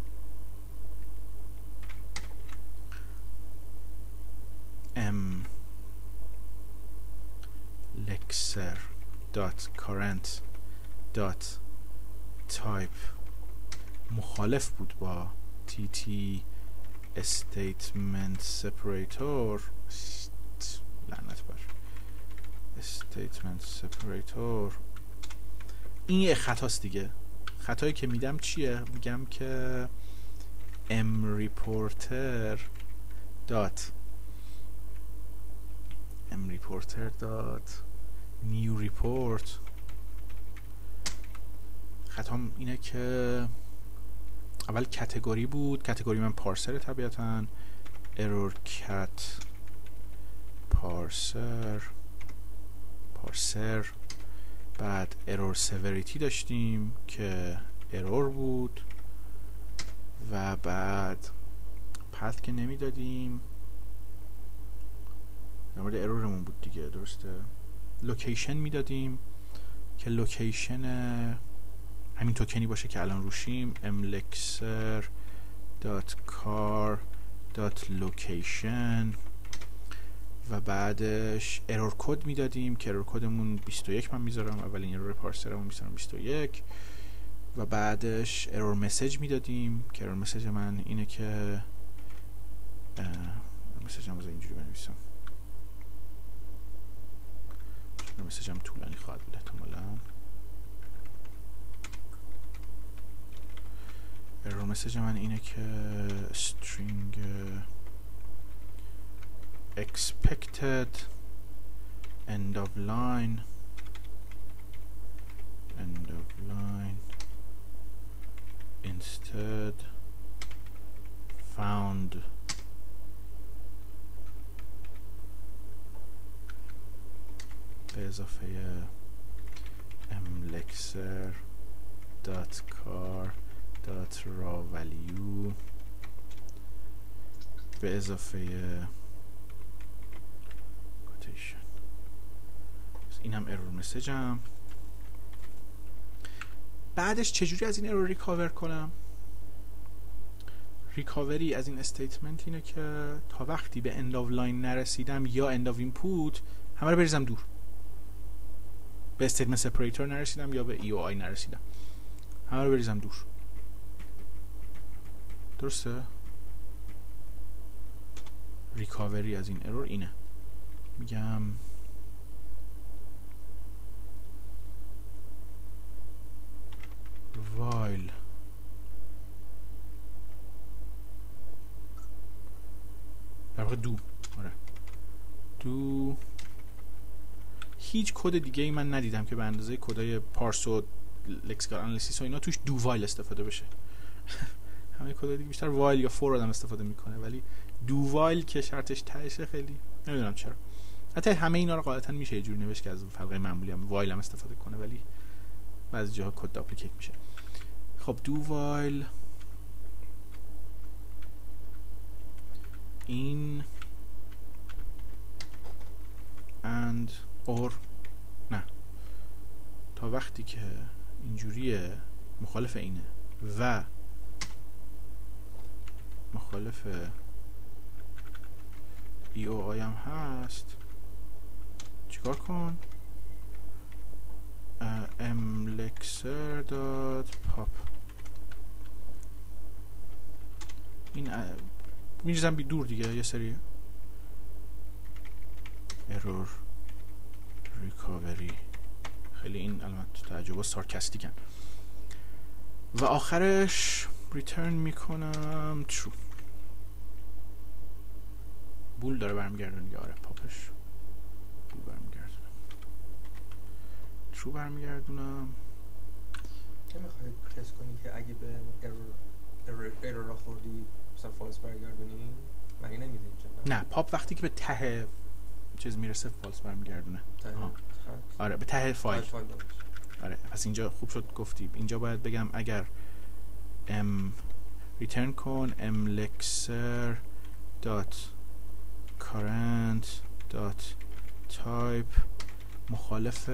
A: lexer.current.type مخالف بود با tt statement separator، لعنت بر statement separator، این یه خطاست دیگه. خطایی که میدم چیه؟ میگم که mreporter new report. خطام اینه که اول کاتگوری بود، کاتگوری من پارسر طبیعتاً error cat پارسر بعد error severity داشتیم که error بود و بعد پث که نمیدادیم در مورد ارورمون بود دیگه، درسته. لوکیشن میدادیم که لوکیشن همین توکنی باشه که الان روشیم mlexer.car.location و بعدش ارور کد میدادیم که ارور کدمون 21 من میذارم، اولین ارور پارسرمون میذارم 21 و بعدش ارور مسیج میدادیم که ارور مسیج من اینه که مسیجم رو اینجوری بنویسم، مسیجم طولانی خواهد بود احتمالاً. ارور مسیج من اینه که string expected end of line instead found به اضافه mlexer.car.raw value به اضافه کوتیشن. این هم ارور مسیجم. بعدش چجوری از این ارور ریکاور کنم؟ ریکاوری از این استیتمنت اینه که تا وقتی به end of line نرسیدم یا end of input همه رو بریزم دور. به استیتمنت سپریتور نرسیدم یا به EOI نرسیدم همه رو بریزم دور. درسته؟ ریکاوری از این ارور اینه. میگم while در واقع دو هیچ کد دیگه ای من ندیدم که به اندازه کدای پارس و لکسیکال آنالیسیس و اینا توش دو وایل استفاده بشه. همه کدای دیگه بیشتر وایل یا فور آدم استفاده میکنه، ولی دو وایل که شرطش تهشه خیلی نمیدونم چرا. حتی همه اینا رو غالبا میشه یه جوری نوشت که از فرقه معمولی هم وایل هم استفاده کنه، ولی بعضی جاها کد داپلیکیت میشه. خب دو وایل این and or نه، تا وقتی که اینجوریه مخالف اینه و مخالف ای او آی هم هست، چیکار کن؟ mlexer.pop این میریزم بی دور دیگه، یه سری error recovery، خیلی این علامت تعجب سارکاستیکن. و آخرش ریترن میکنم true. بول داره برمیگردون دیگه. آره پاپش بول برمیگردونم، true برمیگردونم.
B: نمیخواید تست کنی که اگه به ارور خوردی مثلا فالس برگردونی؟ مگه نمیده اینجا؟
A: نه، پاپ وقتی که به ته چیز میرسه فالس برمیگردونه. آره به ته فایل. آره پس اینجا خوب شد گفتی. اینجا باید بگم اگر return کن mlexer dot current dot type مخالف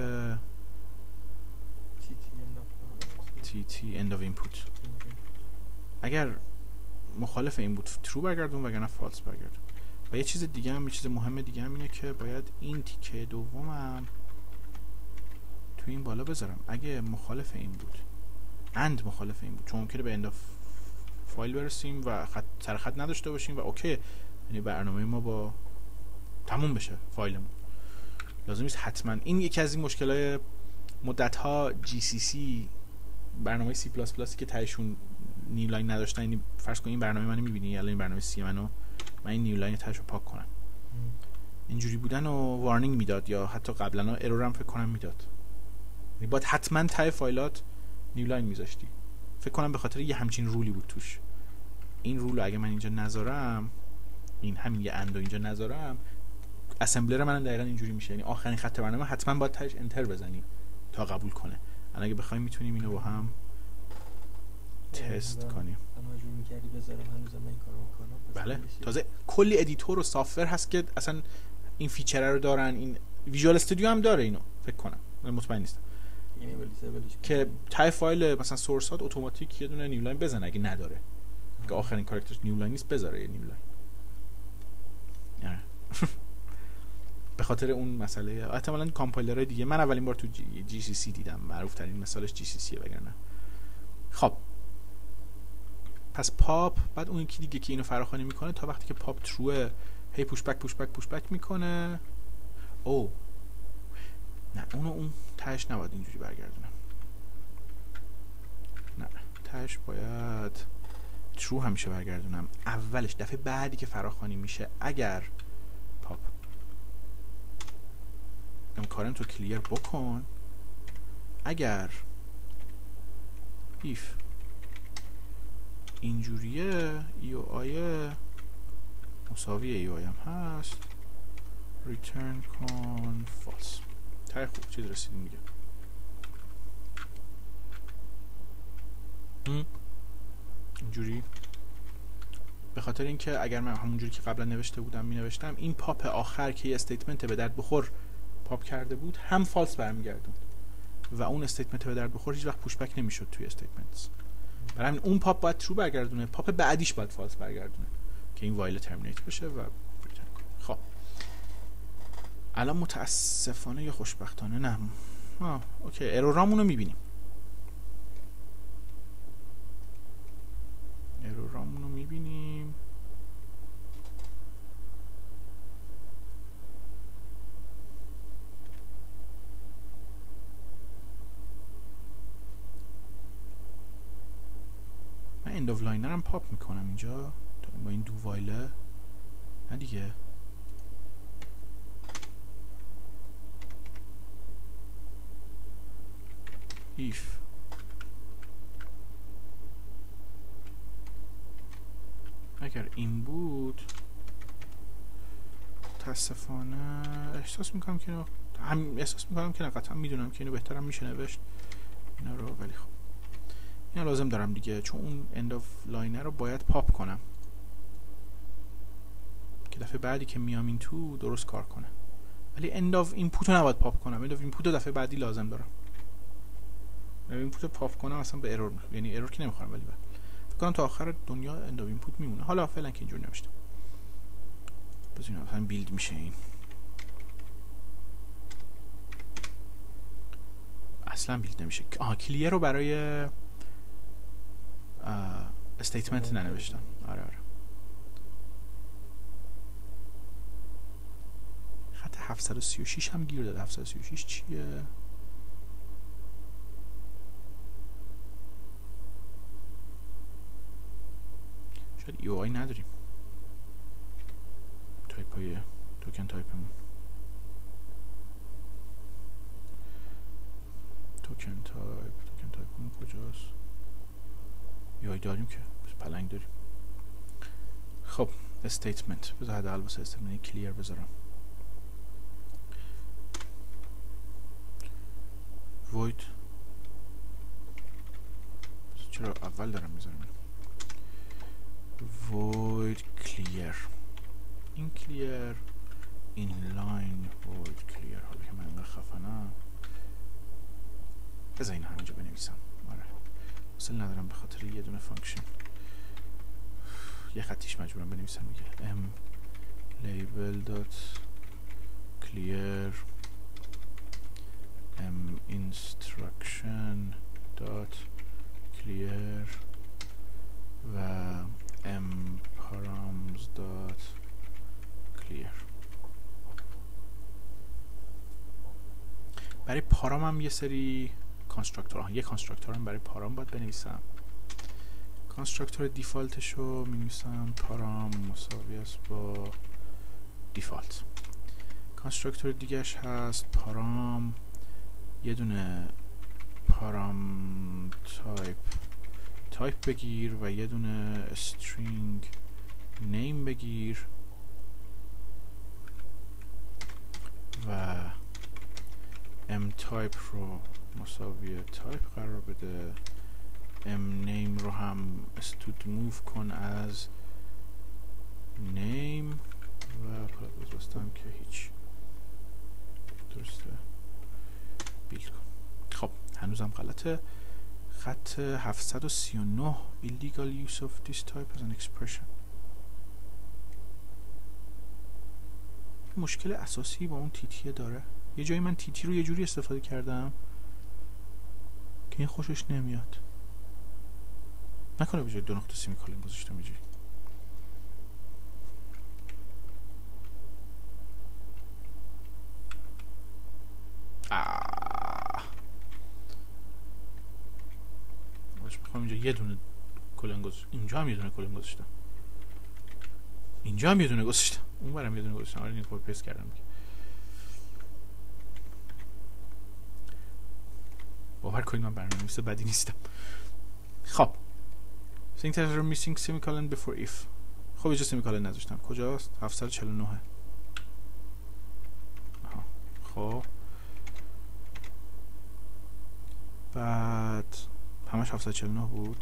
A: tt end of input. اگر مخالف این بود true برگردون وگرنه false برگردون. و یه چیز دیگه هم، یه چیز مهم دیگه هم اینه که باید این تیکه دومم تو این بالا بذارم. اگه مخالف این بود and مخالف این بود، چون ممکنه به end of فایل برسیم و سر خط نداشته باشیم و اوکی، یعنی برنامه ما با تموم بشه فایلمون. لازم نیست حتما. این یکی از این مشکلای مدت ها GCC برنامه C++ که تهشون نیو لاین نداشتن. یعنی فرض کن این برنامه منو می‌بینی، الان این برنامه C من این نیو لاین تهشو پاک کنم، اینجوری بودن و وارنینگ میداد، یا حتی قبلا ارور هم فکر کنم میداد. یعنی باید حتما ته فایلات نیو لاین میذاشتی. فکر کنم به خاطر یه همچین رولی بود توش. این رول اگه من اینجا نذارم، این همین یه اندو اینجا نذارم، اسمبلر من دقیقاً اینجوری میشه. یعنی آخرین خط برنامه حتما باید تهش انتر بزنیم تا قبول کنه. الان اگه بخوایم میتونیم اینو با هم تست کنیم.
B: مجبور می‌کردی بذارم هنوزم این کارو می‌کنم.
A: بله، تازه کلی ادیتور و سافتور هست که اصلا این فیچر رو دارن. این ویژوال استودیو هم داره اینو فکر کنم، من مطمئن نیستم، که ته فایل مثلا سورسات اتوماتیک یه دونه نیو لاین بزنه اگه نداره، که آخرین کاراکترش نیو لاین نیست بذاره یه نیو لاین. به خاطر اون مسئله احتمالاً کامپایلرهای دیگه. من اولین بار تو GCC دیدم، معروف ترین مثالش GCC وگرنه. خب پس پاپ، بعد اون یکی دیگه که اینو فراخوانی میکنه تا وقتی که پاپ تروه هی پوش بک میکنه. او نه، اون تهش نباید اینجوری برگردونم. نه، تهش باید ترو همیشه برگردونم. اولش دفعه بعدی که فراخوانی میشه اگر پاپ کارنتو کلیر بکن، اگر ایف اینجوریه ای و آیه مساوی ای و آی هم هست، ریترن کن فالس. تای خوب چیز رسیدیم دیگه. اینجوری به خاطر اینکه اگر من همونجوری که قبلا نوشته بودم می نوشتم این پاپ آخر که یه استیتمنت به درد بخور پاپ کرده بود هم فالس برمیگردون و اون استیتمنت به درد بخور هیچ وقت پوش بک نمیشد توی استیتمنتس. برای همین اون پاپ باید ترو برگردونه، پاپ بعدیش باید فالس برگردونه که این وایل ترمینیت بشه و ریترن کنه. خب الان متاسفانه یا خوشبختانه نه، اوکی، ارورامونو میبینیم. من اند اف لاینر هم پاپ میکنم اینجا با این دو وایله. نه دیگه، if اگر این بود متاسفانه احساس میکنم که نه قطعا میدونم که اینو بهترم میشه نوشت اینا رو، ولی خب اینا لازم دارم دیگه، چون اون end of line رو باید پاپ کنم که دفعه بعدی که میام این تو درست کار کنه، ولی end of input رو نباید پاپ کنم. end of input رو دفعه بعدی لازم دارم. input رو پاپ کنم اصلا به ارور یعنی ارور که نمیخورم، ولی فکر کنم تا آخر دنیا end of input میمونه. حالا فعلا که اینجوری نوشتم بذاریم مثلا بیلد میشه. این اصلا بیلد نمیشه. کلیر رو برای استیتمنت ننوشتم. آره خط 736 هم گیر داده. 736 چیه؟ شاید ای او آی نداریم. تایپ های توکن تایپمون توکن تایپمون کجاست؟ ای او آی داریم که پلنگ داریم. خب استیتمنت بذار حداقل واسه استیتمنت کلیر بذارم. void چرا اول دارم میذارم void clear این clear inline void clear. حالا که من انقدر خفنم بذار این همینجا بنویسم. آره اصلا ندارم به خاطر یه دونه فانکشن یه خطیش مجبورم بنویسم دیگه. m label dot clear m instruction dot clear و m params dot clear. برای پارام هم یه سری کانستراکتور یه کانستراکتور هم برای پارام باید بنویسم. کانستراکتور دیفالتش رو می نویسم پارام مساوی است با دیفالت. کانستراکتور دیگهش هست پارام یه دونه پارام تایپ بگیر و یه دونه استرینگ نیم بگیر و m تایپ رو مساوی تایپ قرار بده. m name رو هم استود موو کن از name و بازبستم که هیچ درسته بیل کن. خب هنوزم غلطه. خط 739 illegal use of this type as an expression. مشکل اساسی با اون تیتیه داره. یه جایی من تیتی رو یه جوری استفاده کردم که این خوشش نمیاد. نکنه به جای 2 نقطه سیمیکولن گذاشتم اینجوری. میخوام اینجا یه دونه کلن گذاشتم، اینجا هم یه دونه کلن گذاشتم، اینجا هم یه دونه گذاشتم، اون برم یه دونه گذاشتم. آره این کپی پیست کردم. باور کنید من برنامه‌نویس بدی نیستم. خب syntax رو missing semicolon before if. خب اینجا سمیکالن نذاشتم. کجاست؟ 749. آها. خب بعد همش 749 بود.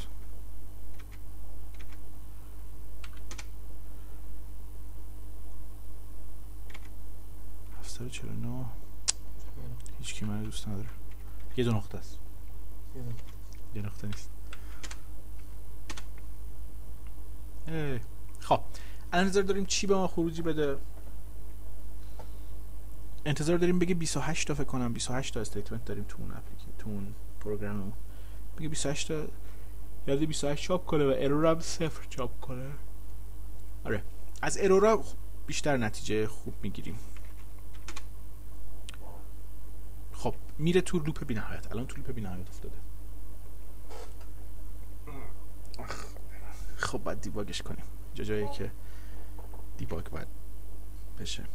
A: هیچ کی منو دوست نداره. یه 2 نقطه است. یه نقطه نیست. خب الان انتظار داریم چی به ما خروجی بده؟ انتظار داریم بگه 28 تا فکر کنم 28 تا استیتمنت داریم تو اون اپلیکیشن تو اون پروگراممون. بگه 28 تا یاد 28 چاپ کنه و ارور هم 0 چاپ کنه. آره از ارورا بیشتر نتیجه خوب میگیریم. خب میره تو لوپ بی‌نهایت. الان تو لوپ بی‌نهایت افتاده. خب باید دیباگش کنیم. جایی که دیباگ باید بشه.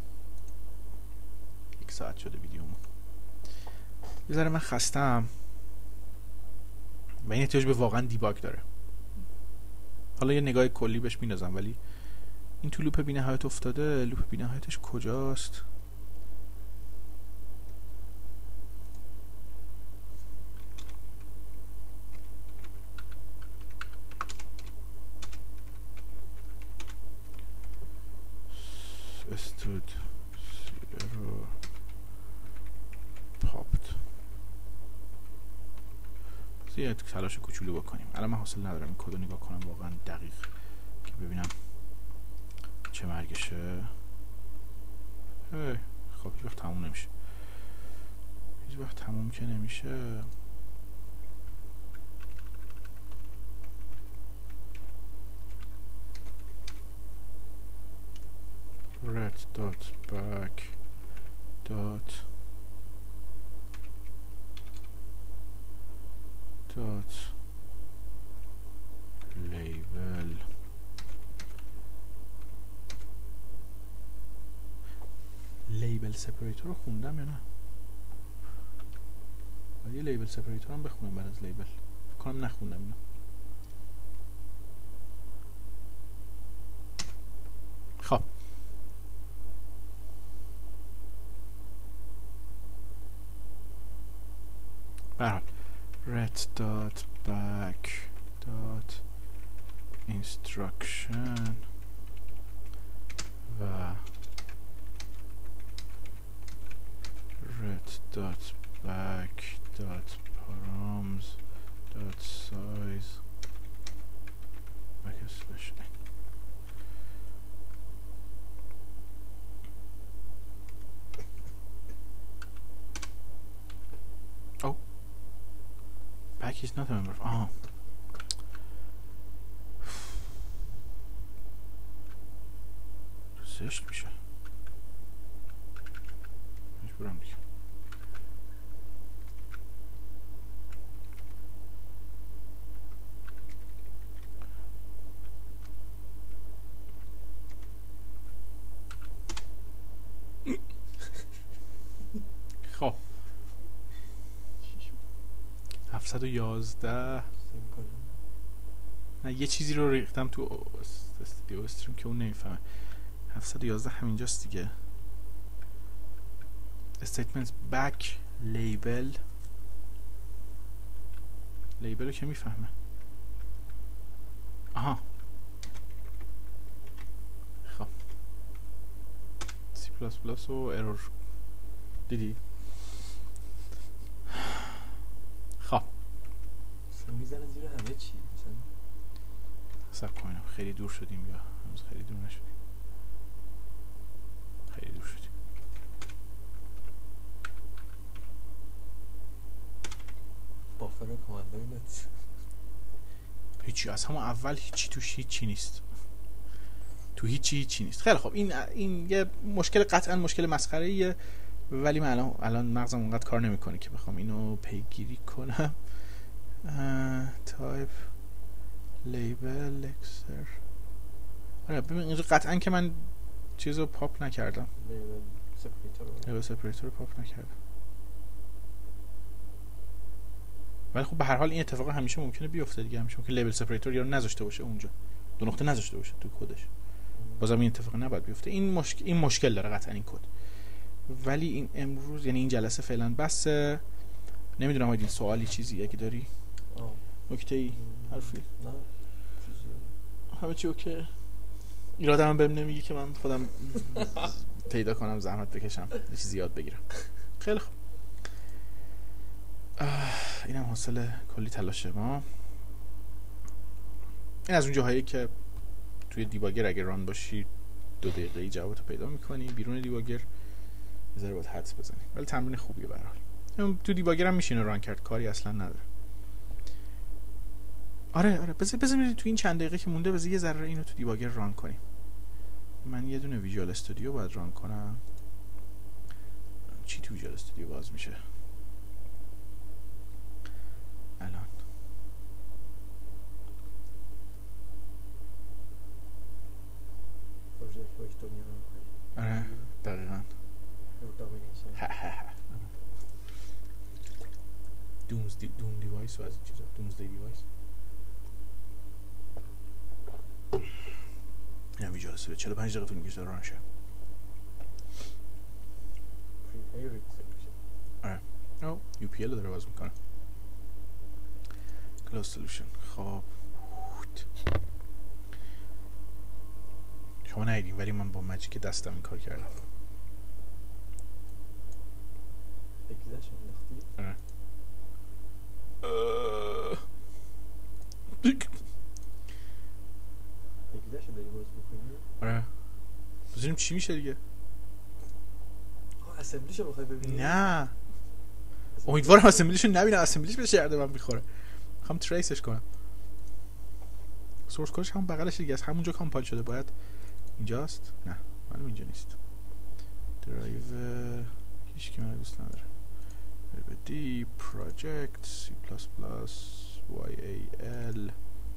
A: 1 ساعت شده ویدیومون. یه ذره من خستم و این احتیاج به واقعا دیباگ داره. حالا یه نگاه کلی بهش میندازم، ولی این تو لوپ بی‌نهایت افتاده. لوپ بی‌نهایتش کجاست؟ استود رو پاپت. یه تلاش کوچولو بکنیم. الان من حاصل ندارم این کدو نگاه کنم واقعا دقیق که ببینم چه مرگشه. خب هیچ وقت تموم نمیشه، هیچ وقت تموم که نمیشه. red dot back dot dot label. لیبل سپریتور رو خوندم یا نه؟ باید یه لیبل سپریتور هم بخونم بعد از لیبل. فکر کنم نخوندم اینو. خب برحال red dot back dot instruction و red dot back dot params dot size backslash oh back is not a member of زشت میشه، مجبورم دیگه. خب 711 نه یه چیزی رو ریختم تو استودیو استریم که اون نمیفهمه. 711 همینجاست دیگه. statements back label رو که میفهمه. آها خب C++ و ارور دیدی. خب
B: میزنه زیر همه چی. مثلا
A: سب کنیم خیلی دور شدیم یا هنوز خیلی دور نشدیم؟ خیلی دور شدیم.
B: بافر کاماندوینت
A: هیچی از همون اول هیچی توش هیچی نیست. تو هیچی نیست. خیلی خب این یه مشکل، قطعا مشکل مسخره ایه، ولی من الان مغزم اونقدر کار نمیکنه که بخوام اینو پیگیری کنم. تایپ لیبل اکسر. آره ببین اینجا قطعا که من چیزو پاپ نکردم، لیبل سپریتور رو پاپ نکردم، ولی خب به هر حال این اتفاق همیشه ممکنه بیفته دیگه. همیشه ممکنه لیبل سپریتور یا نذاشته باشه اونجا، دو نقطه نذاشته باشه تو کدش، بازم این اتفاق نباید بیفته. این مشکل داره قطعا این کد. ولی این امروز یعنی این جلسه فعلا بس. نمیدونم این سوالی چیزی اگه داری، نکته‌ای، حرفی؟
B: نه
A: همه چی اوکی. ایرادم هم بهم نمیگه که من خودم پیدا کنم، زحمت بکشم، یه چیزی یاد بگیرم. خیلی خوب. اینم حاصل کلی تلاشه ما. این از اون جاهایی که توی دیباگر اگه ران باشی 2 دقیقه‌ای جوابتو پیدا می‌کنی، بیرون دیباگر یه ذره باید حدس بزنی، ولی تمرین خوبیه به هر حال. تو دیباگر هم میشینه ران کرد، کاری اصلا نداره. آره بذار تو این چند دقیقه که مونده بذار یه ذره اینو تو دیباگر ران کنیم. من یه دونه ویژوال استودیو باید ران کنم. چی تو ویژوال استودیو باز میشه الان؟ آره دقیقاً دوم دیوایس و از این چیزا، دومزدی دیوایس. اینم ویژوال استودیو 45 دقیقه طول میکشه ران شه. او یو پی ال داره باز میکنه. کلاس سولوشن. خب شما ندیدین ولی من با ماجیک دستم این کار کردم.
B: اگزش انداختی؟ اگزش داری باز بکنی؟
A: آره بزنیم چی میشه دیگه.
B: اسمبلیشو بخوای ببینی؟
A: نه امیدوارم اسمبلیشو نبینم. اسمبلیش به درد من میخوره. میخوام تریسش کنم. سورس کدش هم بغلش دیگه از همونجا کامپایل شده. باید اینجاست. نه معلوم اینجا نیست. درایو هیچ کی منو دوست نداره. به دی پروژکت سی پلاس پلاس وای ای ال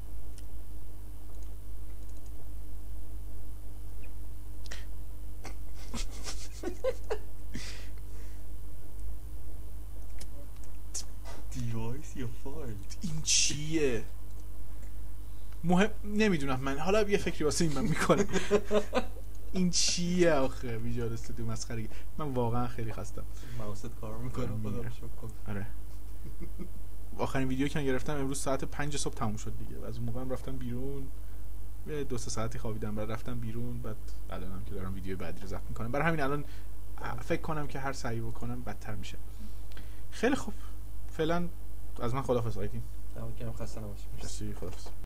B: دیوایس یا فایل.
A: این چیه؟ مهم نمیدونم من. حالا یه فکری واسه این من میکنم. این چیه آخه؟ ویژوال استودیو مسخره. من واقعا خیلی خستم.
B: ماوست کار میکنم خدا رو شکر.
A: آره آخرین ویدیو که من گرفتم امروز ساعت 5 صبح تموم شد دیگه. از اون موقع هم رفتم بیرون. یه 2-3 ساعتی خوابیدم بعد رفتم بیرون. بعد الانم که دارم ویدیو بعدی رو ضبط میکنم. برای همین الان فکر کنم که هر سعی بکنم بدتر میشه. خیلی خوب. فعلا از من خداحافظ آیدین.
B: تمام کنم خسته نباشید.
A: مرسی خداحافظ.